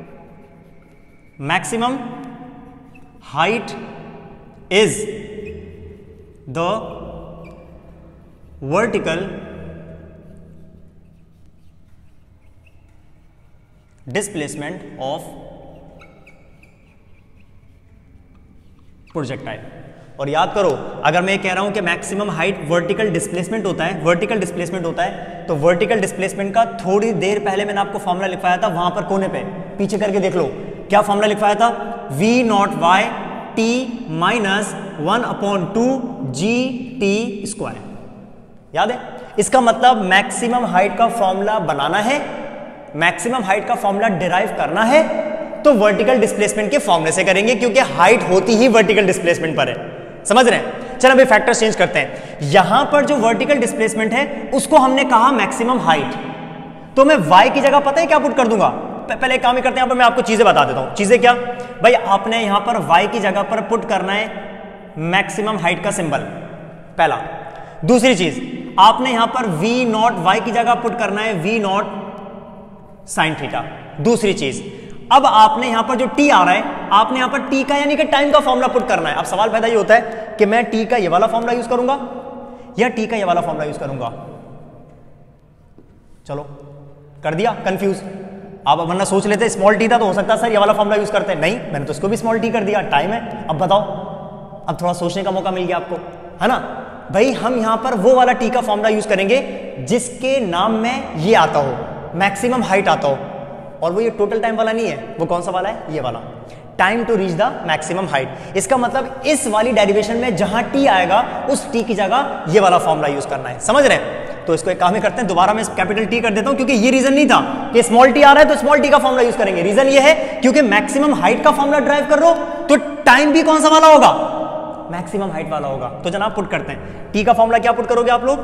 maximum height is the vertical displacement of projectile. और याद करो, अगर मैं कह रहा हूं कि मैक्सिमम हाइट वर्टिकल डिस्प्लेसमेंट होता है, वर्टिकल डिस्प्लेसमेंट होता है, तो वर्टिकल डिस्प्लेसमेंट का थोड़ी देर पहले मैंने आपको फॉर्मूला लिखवाया था, वहां पर कोने पे पीछे करके देख लो, क्या फॉर्मूला लिखवाया था, v not y t minus 1/2 g t square. याद है? इसका मतलब मैक्सिमम हाइट का फॉर्मूला बनाना है, मैक्सिमम हाइट का फॉर्मूला डिराइव करना है तो वर्टिकल डिस्प्लेसमेंट के फॉर्मूले से करेंगे, क्योंकि हाइट होती ही वर्टिकल डिस्प्लेसमेंट पर है। समझ रहे हैं? चलो अभी फैक्टर चेंज करते हैं। यहां पर जो वर्टिकल डिस्प्लेसमेंट है उसको हमने कहा मैक्सिमम हाइट, तो मैं y की जगह पता है क्या पुट कर दूंगा? पहले एक काम ही करते हैं, यहाँ पर मैं आपको चीजें बता देता हूं। चीजें क्या भाई? आपने यहां पर y की जगह पर पुट करना है मैक्सिमम हाइट का सिंबल, पहला। दूसरी चीज, आपने यहां पर v0 y की जगह पुट करना है v0 साइन थीटा। दूसरी चीज, अब आपने यहां पर जो t आ रहा है, आपने यहां पर t का यानी कि टाइम का फॉर्मूला पुट करना है। अब सवाल पैदा ये होता है कि मैं t का ये वाला फॉर्मूला यूज करूंगा या t का ये वाला फॉर्मूला यूज करूंगा। चलो कर दिया कंफ्यूज। आप वरना सोच लेते स्मॉल टी था तो हो सकता है सर ये वाला फॉर्मूला यूज करते हैं, नहीं मैंने तो इसको भी स्मॉल टी कर दिया, टाइम है। अब बताओ, अब थोड़ा सोचने का मौका मिल गया आपको, है ना भाई? हम यहां पर वो वाला टी का फॉर्मूला यूज करेंगे जिसके नाम में ये आता हो, मैक्सिमम हाइट आता हो, और वो ये टोटल टाइम वाला नहीं है। वो कौन सा वाला है? ये वाला, time to reach the maximum height. इसका मतलब इस वाली डेरिवेशन में जहां टी आएगा उस टी की जगह ये वाला फॉर्मूला यूज करना है। समझ रहे हैं? तो इसको एक काम ही करते हैं, दोबारा मैं कैपिटल टी कर देता हूं, क्योंकि ये रीजन नहीं था कि स्मॉल टी आ रहा है तो स्मॉल टी का फॉर्मूला यूज करेंगे। रीजन ये है क्योंकि मैक्सिमम हाइट का फॉर्मूला ड्राइव कर रहे हो तो टाइम भी कौन सा वाला होगा? मैक्सिमम हाइट वाला होगा। तो जनाब पुट करते हैं, टी का फॉर्मूला क्या पुट करोगे आप लोग?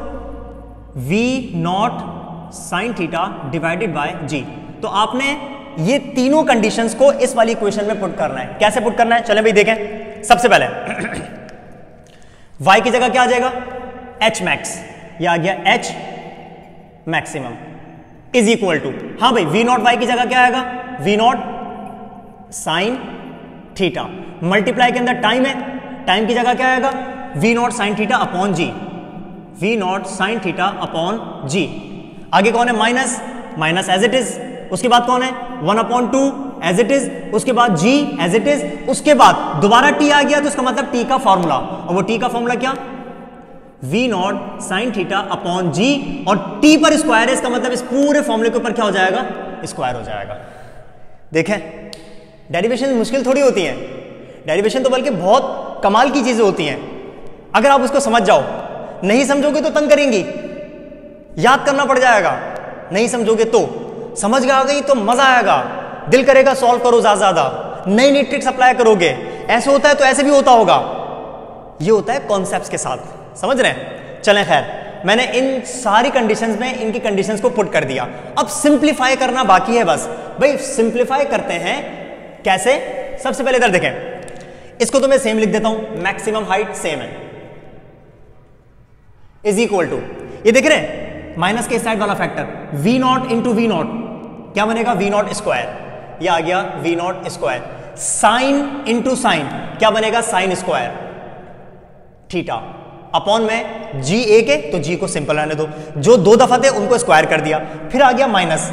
v0 sine theta divided by g। तो आपने ये तीनों कंडीशंस को इस वाली इक्वेशन में पुट करना है। कैसे पुट करना है? चलें भाई देखें। सबसे पहले y की जगह क्या आ जाएगा? h मैक्स, ये आ गया h maximum is equal to, हाँ भाई v0 y की जगह क्या आएगा? v0 साइन थीटा मल्टीप्लाई के अंदर टाइम है, टाइम की जगह क्या आएगा? v0 sine theta upon g, v0 sine theta upon g। आगे कौन है? Minus, minus as it is. उसके बाद कौन है? 1/2 एज इट इज। उसके बाद g एज इट इज। उसके बाद दोबारा t आ गया तो उसका मतलब t का फॉर्मूला, और वो t का फॉर्मूला क्या? v0 sine theta upon g, और t पर स्क्वायर है, इसका मतलब इस पूरे फॉर्मूले के ऊपर क्या हो जाएगा? स्क्वायर हो जाएगा। देखें डेरिवेशन मुश्किल थोड़ी होती है, डेरिवेशन तो बल्कि बहुत कमाल की चीजें होती हैं। अगर आप उसको समझ जाओ, नहीं समझोगे तो तंग करेंगी, याद करना पड़ जाएगा। नहीं समझोगे तो, समझ गई तो मजा आएगा, दिल करेगा सॉल्व करो ज्यादा ज्यादा, नई नई ट्रिक्स अप्लाई करोगे। ऐसे होता है तो ऐसे भी होता होगा, ये होता है कॉन्सेप्ट्स के साथ। समझ रहे हैं? चलें खैर, मैंने इन सारी कंडीशंस में इनकी कंडीशंस को पुट कर दिया। अब सिंप्लीफाई करना बाकी है बस। भाई सिंप्लीफाई करते हैं कैसे? सबसे पहले इधर देखें, इसको तो मैं सेम लिख देता हूं, मैक्सिमम हाइट सेम है इज इक्वल टू, ये देख रहे हैं माइनस के साइड वाला फैक्टर v0 इंटू v0 क्या बनेगा? v0 स्क्वायर, ये आ गया v0 square. Sine into sine क्या बनेगा? साइन स्क्वायर थीटा अपॉन में g एक है तो g को सिंपल रहने दो, जो दो दफा थे उनको स्क्वायर कर दिया। फिर आ गया माइनस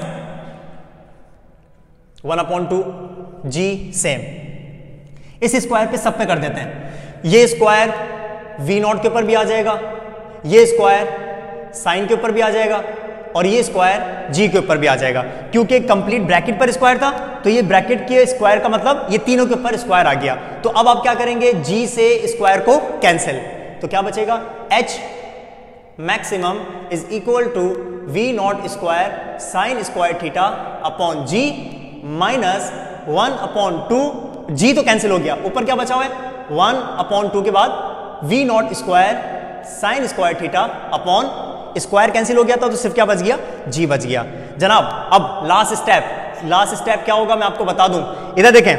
1/2 g सेम, इस स्क्वायर पे सब पे कर देते हैं। ये स्क्वायर v0 के ऊपर भी आ जाएगा, ये स्क्वायर साइन के ऊपर भी आ जाएगा, और ये स्क्वायर g के ऊपर भी आ जाएगा। क्योंकि कंप्लीट ब्रैकेट पर स्क्वायर था तो ये ब्रैकेट के स्क्वायर का मतलब ये तीनों के ऊपर स्क्वायर आ गया। तो अब आप क्या करेंगे? g से स्क्वायर को कैंसिल, तो क्या बचेगा? h maximum is equal to v0 square sine square theta upon g minus 1/2, g तो कैंसिल हो गया, ऊपर क्या बचा हुआ है? 1/2 के बाद v0 square sine square theta upon, square cancel हो गया था तो सिर्फ क्या बच गया? g बच गया। जनाब अब लास्ट स्टेप क्या होगा मैं आपको बता दूं। इधर देखें,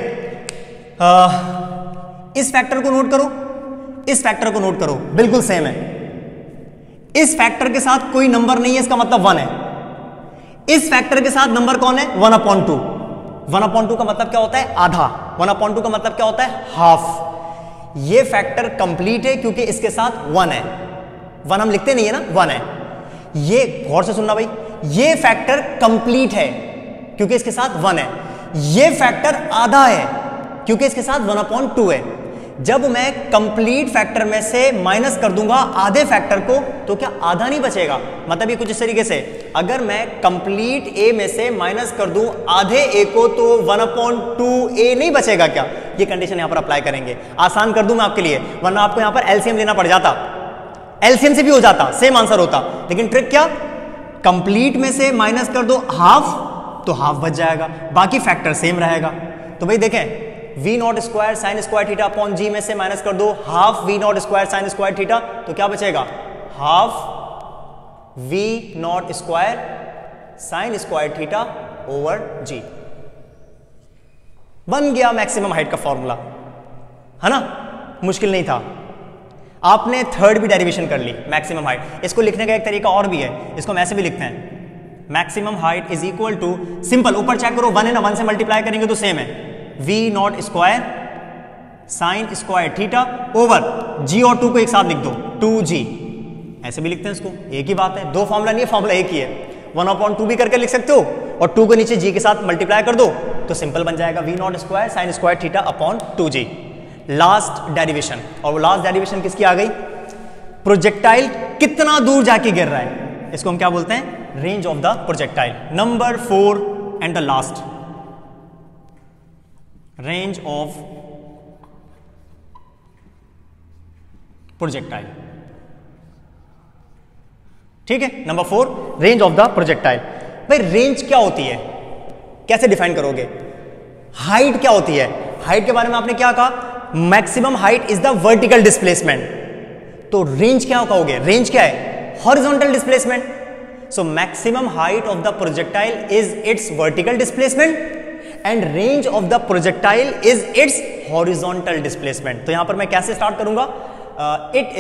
इस फैक्टर को नोट करो, इस फैक्टर को नोट करो, बिल्कुल सेम है। इस फैक्टर के साथ कोई नंबर नहीं है, इसका मतलब 1 है। इस फैक्टर के साथ नंबर कौन है? 1/2। 1/2 का मतलब क्या होता है? आधा। 1/2 का मतलब क्या होता है? हाफ। ये फैक्टर कंप्लीट है क्योंकि इसके साथ 1 है। 1 हम लिखते नहीं है ना, 1 है। ये गौर से सुनना भाई, ये फैक्टर कंप्लीट है क्योंकि इसके साथ 1 है। ये फैक्टर आधा है क्योंकि इसके साथ 1/2 है। जब मैं कंप्लीट फैक्टर में से माइनस कर दूंगा आधे फैक्टर को तो क्या आधा नहीं बचेगा? मतलब ये कुछ इस तरीके से, अगर मैं कंप्लीट a में से माइनस कर दूं आधे a को तो 1/2a नहीं बचेगा क्या? ये कंडीशन यहां पर अप्लाई करेंगे। आसान कर दूं मैं आपके लिए, वरना आपको यहां पर एलसीएम लेना पड़ जाता। एलसीएम से भी हो जाता, सेम आंसर होता, लेकिन ट्रिक क्या, कंप्लीट में से माइनस कर दो हाफ तो हाफ बच जाएगा, बाकी फैक्टर सेम रहेगा। तो भाई देखें v naught square sine square theta upon g में से माइनस कर दो half v naught square sine square theta, तो क्या बचेगा, half v naught square sine square theta over g. बन गया मैक्सिमम हाइट का फॉर्मूला, है ना, मुश्किल नहीं था। आपने थर्ड भी डेरिवेशन कर ली, मैक्सिमम हाइट। इसको लिखने का एक तरीका और भी है, इसको हम ऐसे भी लिखते हैं, maximum height is equal to, simple ऊपर चेक करो 1 है ना, 1 से मल्टीप्लाई करेंगे तो सेम है, v naught square sine square theta over g और 2 को एक साथ लिख दो 2g, ऐसे भी लिखते हैं इसको, एक ही बात है, दो फॉर्मूला नहीं है, फॉर्मूला एक ही है, 1/2 भी करके लिख सकते हो और 2 को नीचे g के साथ मल्टीप्लाई कर दो तो सिंपल बन जाएगा v naught square sine square theta upon 2g। Last derivation, और वो लास्ट डेरिवेशन किसकी आ गई, प्रोजेक्टाइल कितना दूर जाके गिर रहा है, इसको हम क्या बोलते हैं, range of the projectile. Number 4 and the last, range of projectile. ठीक है, number 4 range of the projectile. भाई रेंज क्या होती है, कैसे डिफाइन करोगे, हाइट क्या होती है, हाइट के बारे में आपने क्या कहा, maximum height is the vertical displacement, तो रेंज क्या कहोगे, रेंज क्या है, horizontal displacement. So maximum height of the projectile is its vertical displacement and range of the projectile is its horizontal displacement। तो यहां पर मैं कैसे स्टार्ट करूंगा, it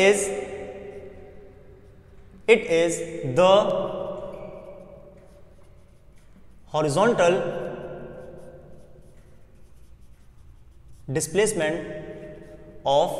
is the horizontal displacement of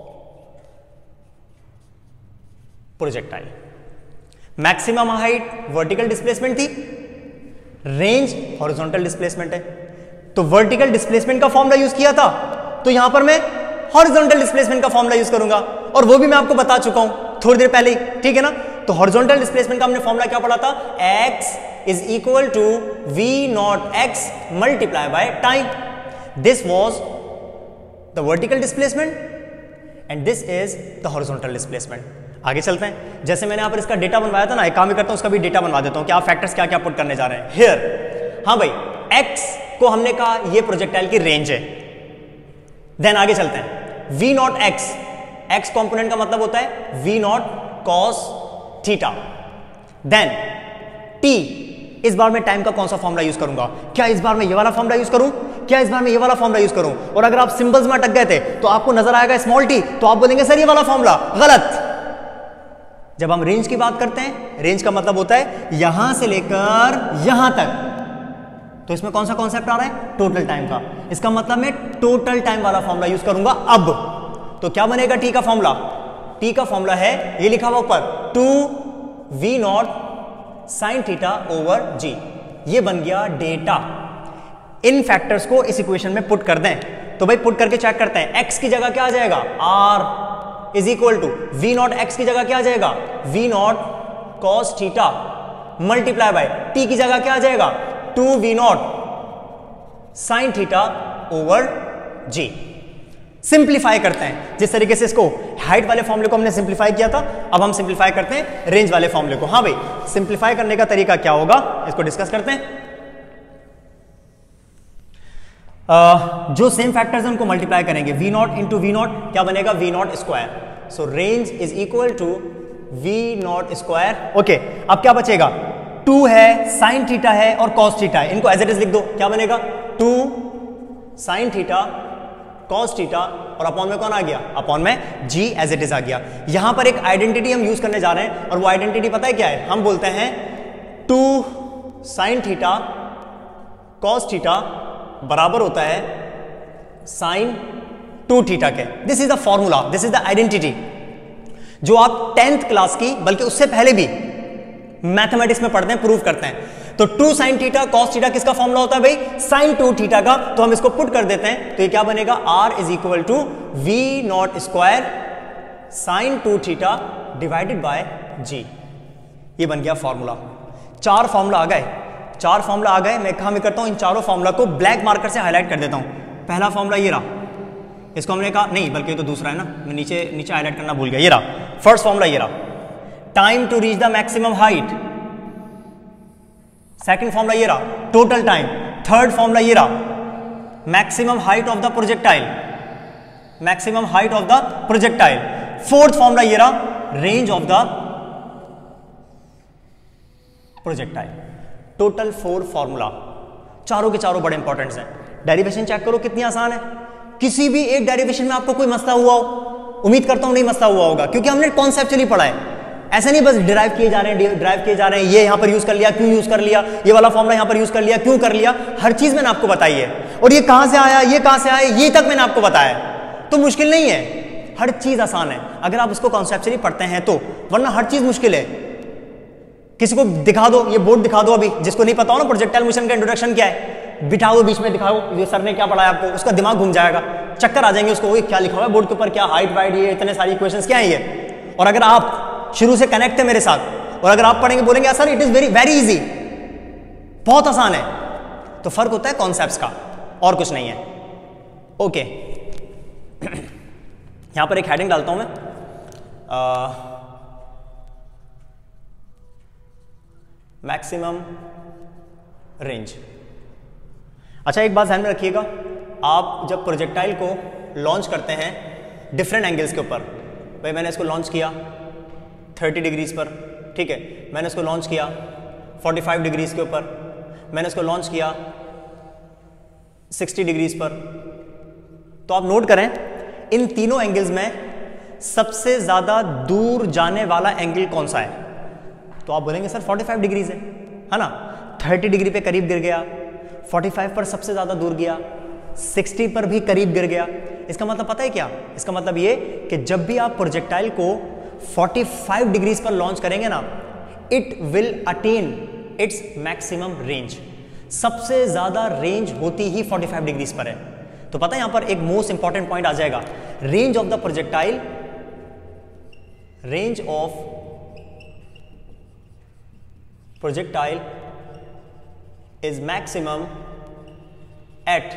projectile। Maximum height vertical displacement थी, range horizontal displacement है, तो vertical displacement का फॉर्मूला यूज किया था, तो यहां पर मैं हॉरिजॉन्टल डिस्प्लेसमेंट का फॉर्मूला यूज करूंगा, और वो भी मैं आपको बता चुका हूं थोड़ी देर पहले ही, ठीक है ना। तो हॉरिजॉन्टल डिस्प्लेसमेंट का हमने फॉर्मूला क्या पढ़ा था, x is equal to v not x multiply by time, this was the vertical displacement and this is the horizontal displacement. आगे चलते हैं, जैसे मैंने यहाँ पर इसका डेटा बनवाया था ना, एक काम ही करता हूँ उसका भी डेटा बनवा देता हूँ कि आप फैक्टर्स क्या क्या पुट करने जा रहे हैं हियर। हाँ भाई, x को हमने कहा ये प्रोजेक्टाइल की रेंज है, देन आगे चलते हैं, v not x, x component का मतलब होता है v naught cos theta, then t, इस बार मैं टाइम का कौन सा फॉर्मूला यूज करूंगा, क्या इस बार मैं ये वाला फॉर्मूला यूज करूं, क्या इस बार मैं ये वाला फॉर्मूला यूज करूं, और अगर आप सिंबल्स में अटक गए थे तो आपको नजर आएगा स्मॉल t, तो आप बोलेंगे सर ये वाला फॉर्मूला गलत। जब हम रेंज की बात करते हैं, रेंज का मतलब होता है यहां से लेकर यहां तक, तो इसमें कौन सा कॉन्सेप्ट आ रहा है, टोटल टाइम का, इसका मतलब मैं टोटल टाइम वाला फॉर्मूला यूज करूंगा। अब तो क्या बनेगा टी का फॉर्मूला, टी का फॉर्मूला है ये लिखा हुआ ऊपर 2v naught sine theta over g, ये बन गया डेटा। इन फैक्टर्स को इस इक्वेशन में पुट कर दें, तो भाई पुट करके चेक करते हैं, x की जगह क्या आ जाएगा, r is equal to v not x की जगह क्या आ जाएगा, v not cos theta multiply by t की जगह क्या आ जाएगा, 2v naught sine theta over g. Simplify करते हैं, जिस तरीके से इसको हाइट वाले फॉर्मूले को हमने सिंप्लीफाई किया था, अब हम सिंप्लीफाई करते हैं रेंज वाले फॉर्मूले को। हाँ भाई, सिंप्लीफाई करने का तरीका क्या होगा, इसको डिस्कस करते हैं। जो सेम फैक्टर्स हैं उनको मल्टीप्लाई करेंगे, v naught into v naught क्या बनेगा, v naught square, so range is equal to v naught square. Okay, अब क्या बचेगा, 2 है, साइन थीटा है और कॉस थीटा है, इनको एज इट इज लिख दो, क्या बनेगा 2 साइन थीटा कॉस थीटा, और अपॉन में कौन आ गया, अपॉन में जी एज इट इज आ गया। यहां पर एक आइडेंटिटी हम यूज करने जा रहे हैं, और वो आइडेंटिटी पता है क्या है, हम बोलते हैं 2 साइन थीटा कॉस थीटा बराबर होता है साइन 2 थीटा के। This is the formula, this is the identity जो आप 10th क्लास की, बल्कि उससे पहले भी मैथमेटिक्स में पढ़ते हैं, प्रूव करते हैं। तो 2 साइन थीटा कॉस थीटा किसका फॉर्मूला होता है भाई, साइन 2 थीटा का, तो हम इसको पुट कर देते हैं, तो ये क्या बनेगा, r is equal to v naught square sine 2 theta divided by g. ये बन गया फॉर्मूला। 4 फॉर्मूला आ गए, 4 फॉर्मूला आ गए। मैं काम करता हूं, इन चारों फॉर्मूला को ब्लैक मार्कर से हाईलाइट कर देता हूं। पहला फॉर्मूला ये रहा, इसको हमने कहा नहीं, बल्कि तो दूसरा है ना, मैं नीचे हाईलाइट करना भूल गया, ये रहा फर्स्ट फॉर्मूला ये रहा, time to reach the maximum height. Second formula ये रहा, टोटल टाइम। थर्ड फॉर्मूला ये रहा, maximum height of the projectile, maximum height of the projectile. Fourth formula ये रहा, range of the projectile. Total 4 formula, चारों के चारों बड़े इंपॉर्टेंट हैं। डेरिवेशन चेक करो कितनी आसान है। किसी भी एक डेरिवेशन में आपको कोई मसला हुआ हो? उम्मीद करता हूं नहीं मसला हुआ होगा, क्योंकि हमने कॉन्सेप्चुअली पढ़ा है। ऐसे नहीं बस डिराइव किए जा रहे हैं, ड्राइव किए जा रहे हैं, ये यहां पर यूज कर लिया, क्यों यूज कर लिया, ये वाला फॉर्मूला यहां पर यूज कर लिया, क्यों कर लिया। हर चीज मैंने आपको बताई है, और ये कहां से आया, ये कहां से आया, ये तक मैंने आपको बताया। तो मुश्किल नहीं है, हर चीज आसान है अगर आप उसको कॉन्सेप्चुअली पढ़ते हैं तो, वरना हर चीज मुश्किल है। किसी को दिखा दो, ये बोर्ड दिखा दो, अभी जिसको नहीं पता हो ना प्रोजेक्टाइल मोशन का इंट्रोडक्शन क्या है, बिठा दो बीच में, दिखाओ ये सर ने क्या पढ़ाया आपको, उसका दिमाग घूम जाएगा, चक्कर आ जाएंगे उसको, क्या लिखा हुआ है बोर्ड के ऊपर, क्या हाइट वाइट, ये इतने सारी इक्वेशंस क्या है ये। और अगर आप शुरू से कनेक्ट है मेरे साथ, और अगर आप पढ़ेंगे बोलेंगे sir it is very very easy, बहुत आसान है, तो फर्क होता है कॉन्सेप्ट्स का, और कुछ नहीं है। ओके, यहां पर एक हेडिंग डालता हूं मैं, मैक्सिमम रेंज। अच्छा, एक बात ध्यान में रखिएगा, आप जब प्रोजेक्टाइल को लॉन्च करते हैं डिफरेंट एंगल्स के ऊपर, भाई मैंने इसको लॉन्च किया 30 डिग्रीज पर, ठीक है, मैंने इसको लॉन्च किया 45 डिग्रीज के ऊपर, मैंने इसको लॉन्च किया 60 डिग्रीज पर, तो आप नोट करें इन तीनों एंगल्स में सबसे ज्यादा दूर जाने वाला एंगल कौन सा है। तो आप बोलेंगे सर 45 डिग्रीज है ना, 30 डिग्री पे करीब गिर गया, 45 पर सबसे ज्यादा दूर गया, 60 पर भी करीब गिर गया। इसका मतलब पता है क्या, इसका मतलब ये कि जब भी आप प्रोजेक्टाइल को 45 डिग्रीज पर लॉन्च करेंगे ना, it will attain its maximum range. सबसे ज्यादा रेंज होती ही 45 डिग्रीज पर है। तो पता है यहां पर एक मोस्ट इंपॉर्टेंट पॉइंट आ जाएगा, range of the projectile, range of projectile is maximum at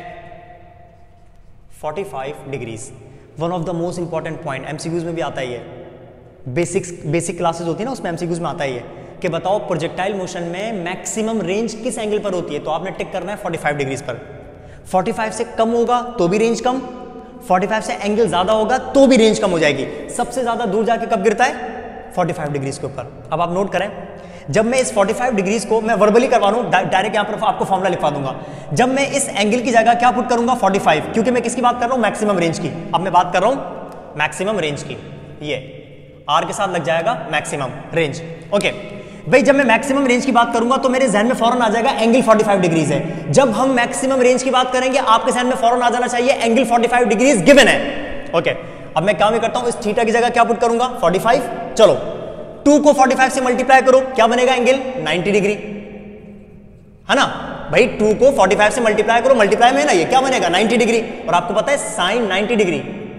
45 degrees। One of the most important point, MCQs में भी आता ही है, बेसिक क्लासेस होती है ना, उसमें एमसीक्यूज में आता ही है कि बताओ प्रोजेक्टाइल मोशन में मैक्सिमम रेंज किस एंगल पर होती है। तो आपने टिक करना है 45 डिग्रीज पर। 45 से कम होगा तो भी रेंज कम, 45 से एंगल ज्यादा होगा तो भी रेंज कम हो जाएगी। सबसे ज्यादा दूर जाके कब गिरता है, 45 डिग्रीज के ऊपर। अब आप नोट करें, जब मैं इस 45 डिग्रीज को मैं वर्बली करवा रहा हूं, डायरेक्ट यहां पर आपको फॉर्मूला लिखवा दूंगा। जब मैं इस एंगल की जगह क्या पुट करूंगा 45, क्योंकि मैं किसकी बात कर रहा हूं, मैक्सिमम रेंज की। अब मैं बात कर रहा हूं मैक्सिमम रेंज की, ये आर के साथ लग जाएगा मैक्सिमम रेंज। ओके भाई, जब मैं मैक्सिमम रेंज की बात करूंगा तो मेरे जहन में फौरन आ जाएगा एंगल 45 डिग्रीज है। जब हम मैक्सिमम रेंज की बात करेंगे आपके जहन में फौरन आ जाना चाहिए एंगल 45 डिग्रीज गिवन है। ओके, अब मैं क्या करता हूं, इस थीटा की जगह क्या पुट करूंगा 45। चलो 2 को 45 से मल्टीप्लाई करो, क्या बनेगा एंगल 90 डिग्री, है ना भाई। 2 को 45 से मल्टीप्लाई करो, मल्टीप्लाई में ना ये क्या बनेगा 90 डिग्री। और आपको पता है साइन 90 डिग्री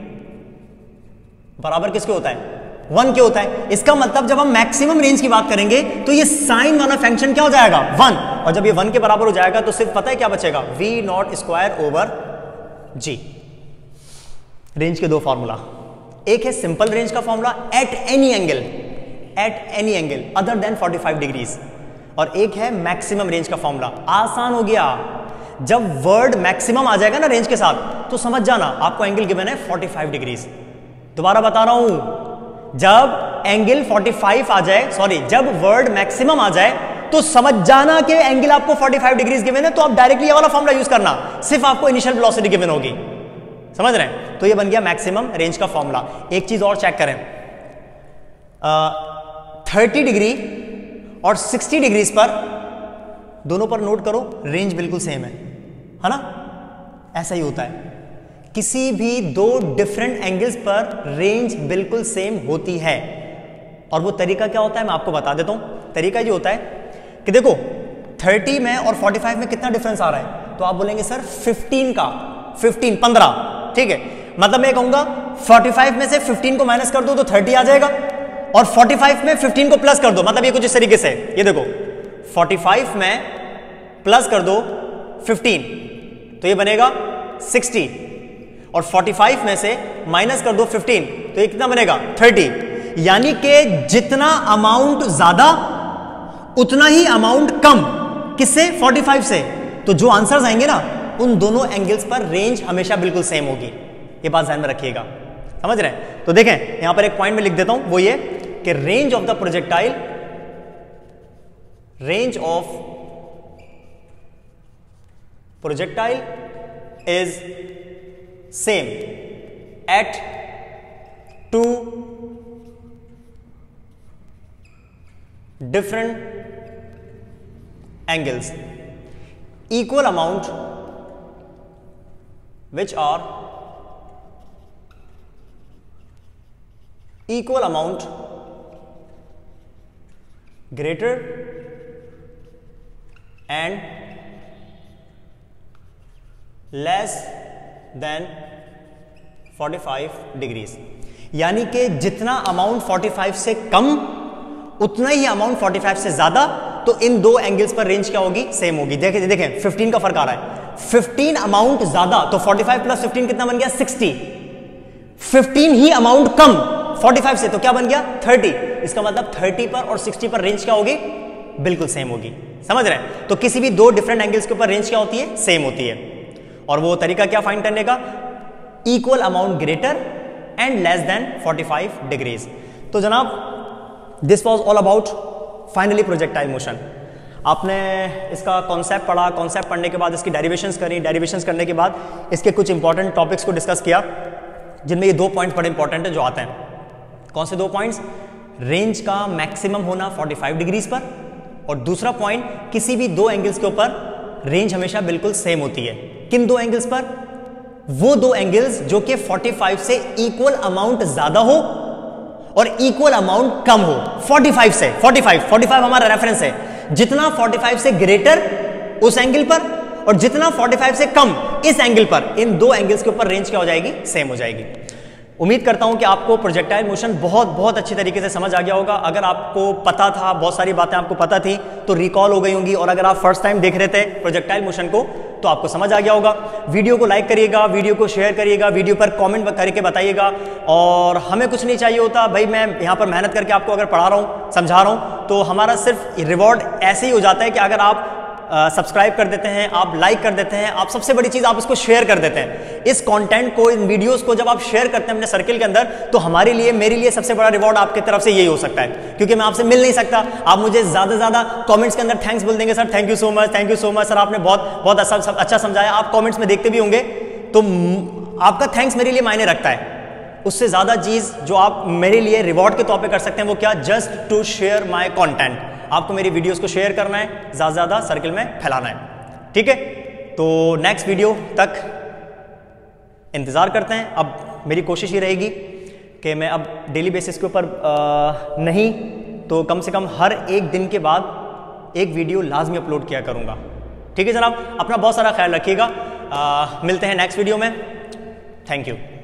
बराबर किसके होता है, 1 के होता है। इसका मतलब जब हम मैक्सिमम रेंज की बात करेंगे तो ये साइन वाला फंक्शन क्या हो जाएगा 1, और जब ये 1 के बराबर हो जाएगा तो सिर्फ पता है क्या बचेगा, v0 ओवर g। रेंज के दो फॉर्मूला, एक है सिंपल रेंज का formula at any angle other than 45 degrees, और एक है मैक्सिमम रेंज का फॉर्मूला। आसान हो गया, जब वर्ड मैक्सिमम आ जाएगा ना रेंज के साथ तो समझ जाना आपको एंगल गिवन है 45 डिग्रीज। दोबारा बता रहा हूं, जब एंगल 45 आ जाए, सॉरी जब वर्ड मैक्सिमम आ जाए तो समझ जाना कि एंगल आपको 45 डिग्रीज गिवन है। तो आप डायरेक्टली ये वाला फॉर्मूला यूज करना, सिर्फ आपको इनिशियल वेलोसिटी गिवन होगी, समझ रहे हैं। तो ये बन गया मैक्सिमम रेंज का फॉर्मूला। एक चीज और चेक करें, 30 डिग्री और 60 डिग्रीज पर दोनों पर नोट करो रेंज बिल्कुल सेम है ना, ऐसा ही होता है। किसी भी दो डिफरेंट एंगल्स पर रेंज बिल्कुल सेम होती है, और वो तरीका क्या होता है मैं आपको बता देता हूं। तरीका ये होता है कि देखो 30 में और 45 में कितना डिफरेंस आ रहा है, तो आप बोलेंगे सर 15, ठीक है। मतलब मैं कहूंगा 45 में से 15 को माइनस कर दो तो 30 आ जाएगा, और 45 में 15 को प्लस कर दो, मतलब ये कुछ इस तरीके से, ये देखो 45 में प्लस कर दो 15 तो ये बनेगा 60, और 45 में से माइनस कर दो 15 तो ये कितना बनेगा 30। यानी कि जितना अमाउंट ज्यादा उतना ही अमाउंट कम, किससे? 45 से। तो जो आंसर्स आएंगे ना उन दोनों एंगल्स पर रेंज हमेशा बिल्कुल सेम होगी, ये बात ध्यान में रखिएगा, समझ रहे हैं? तो देखें यहां पर एक पॉइंट में लिख देता हूं, वो ये कि range of the projectile, range of projectile is same at two different angles, equal amount which are equal amount greater and less than 45 degrees. यानी कि जितना अमाउंट 45 से कम उतना ही अमाउंट 45 से ज्यादा, तो इन दो एंगल्स पर रेंज क्या होगी? सेम होगी। देखें 15 का फर्क आ रहा है, 15 अमाउंट ज्यादा तो 45 प्लस 15 कितना बन गया? 60। 15 ही अमाउंट कम 45 से तो क्या बन गया? 30। इसका मतलब 30 पर और 60 पर रेंज क्या होगी? बिल्कुल सेम होगी, समझ रहे हैं? तो किसी भी दो डिफरेंट एंगल्स के ऊपर रेंज क्या होती है? सेम होती है। और वो तरीका क्या फाइंड करने का? Equal amount greater and less than 45 degrees. तो जनाब this was all about finally projectile motion. आपने इसका कॉन्सेप्ट पढ़ा, कॉन्सेप्ट पढ़ने के बाद इसकी डेरिवेशंस करी, डेरिवेशंस करने के बाद इसके कुछ इंपॉर्टेंट टॉपिक्स को डिस्कस किया, जिनमें ये दो पॉइंट्स बड़े इंपॉर्टेंट है जो आते हैं। कौन से दो पॉइंट्स? रेंज का मैक्सिमम होना 45 डिग्रीज पर, और दूसरा पॉइंट किसी भी दो एंगल्स के ऊपर रेंज हमेशा बिल्कुल सेम होती है। किन दो एंगल्स पर? वो दो एंगल्स जो कि 45 से इक्वल अमाउंट ज्यादा हो और इक्वल अमाउंट कम हो। 45 से 45 हमारा रेफरेंस है। जितना 45 से ग्रेटर उस एंगल पर और जितना 45 से कम इस एंगल पर, इन दो एंगल्स के ऊपर रेंज क्या हो जाएगी? सेम हो जाएगी। उम्मीद करता हूं कि आपको प्रोजेक्टाइल मोशन बहुत अच्छी तरीके से समझ आ गया होगा। अगर आपको पता था, बहुत सारी बातें आपको पता थी तो रिकॉल हो गई होंगी, और अगर आप फर्स्ट टाइम देख रहे थे प्रोजेक्टाइल मोशन को तो आपको समझ आ गया होगा। वीडियो को लाइक करिएगा, वीडियो को शेयर करिएगा, वीडियो पर कमेंट करके बताइएगा। और हमें कुछ नहीं चाहिए होता भाई, मैं यहाँ पर मेहनत करके आपको अगर पढ़ा रहा हूँ, समझा रहा हूँ, तो हमारा सिर्फ रिवॉर्ड ऐसे ही हो जाता है कि अगर आप सब्सक्राइब कर देते हैं, आप लाइक कर देते हैं, आप सबसे बड़ी चीज आप इसको शेयर कर देते हैं। इस कंटेंट को, इन वीडियोस को जब आप शेयर करते हैं अपने सर्कल के अंदर, तो हमारे लिए, मेरे लिए सबसे बड़ा रिवॉर्ड आपकी तरफ से यही हो सकता है, क्योंकि मैं आपसे मिल नहीं सकता। आप मुझे ज्यादा से ज्यादा कमेंट्स के अंदर थैंक्स बोल देंगे, sir thank you so much, thank you so much sir, आपने बहुत अच्छा समझाया। आप कॉमेंट्स में देखते भी होंगे, तो आपका थैंक्स मेरे लिए मायने रखता है। उससे ज्यादा चीज जो आप मेरे लिए रिवॉर्ड के तौर पे कर सकते हैं वो क्या? Just to share my content. आपको मेरी वीडियोस को शेयर करना है, ज्यादा से ज्यादा सर्कल में फैलाना है, ठीक है? तो नेक्स्ट वीडियो तक इंतजार करते हैं। अब मेरी कोशिश ये रहेगी कि मैं अब डेली बेसिस के ऊपर नहीं तो कम से कम हर एक दिन के बाद एक वीडियो लाजमी अपलोड किया करूंगा, ठीक है जनाब? अपना बहुत सारा ख्याल रखिएगा। मिलते हैं नेक्स्ट वीडियो में। Thank you.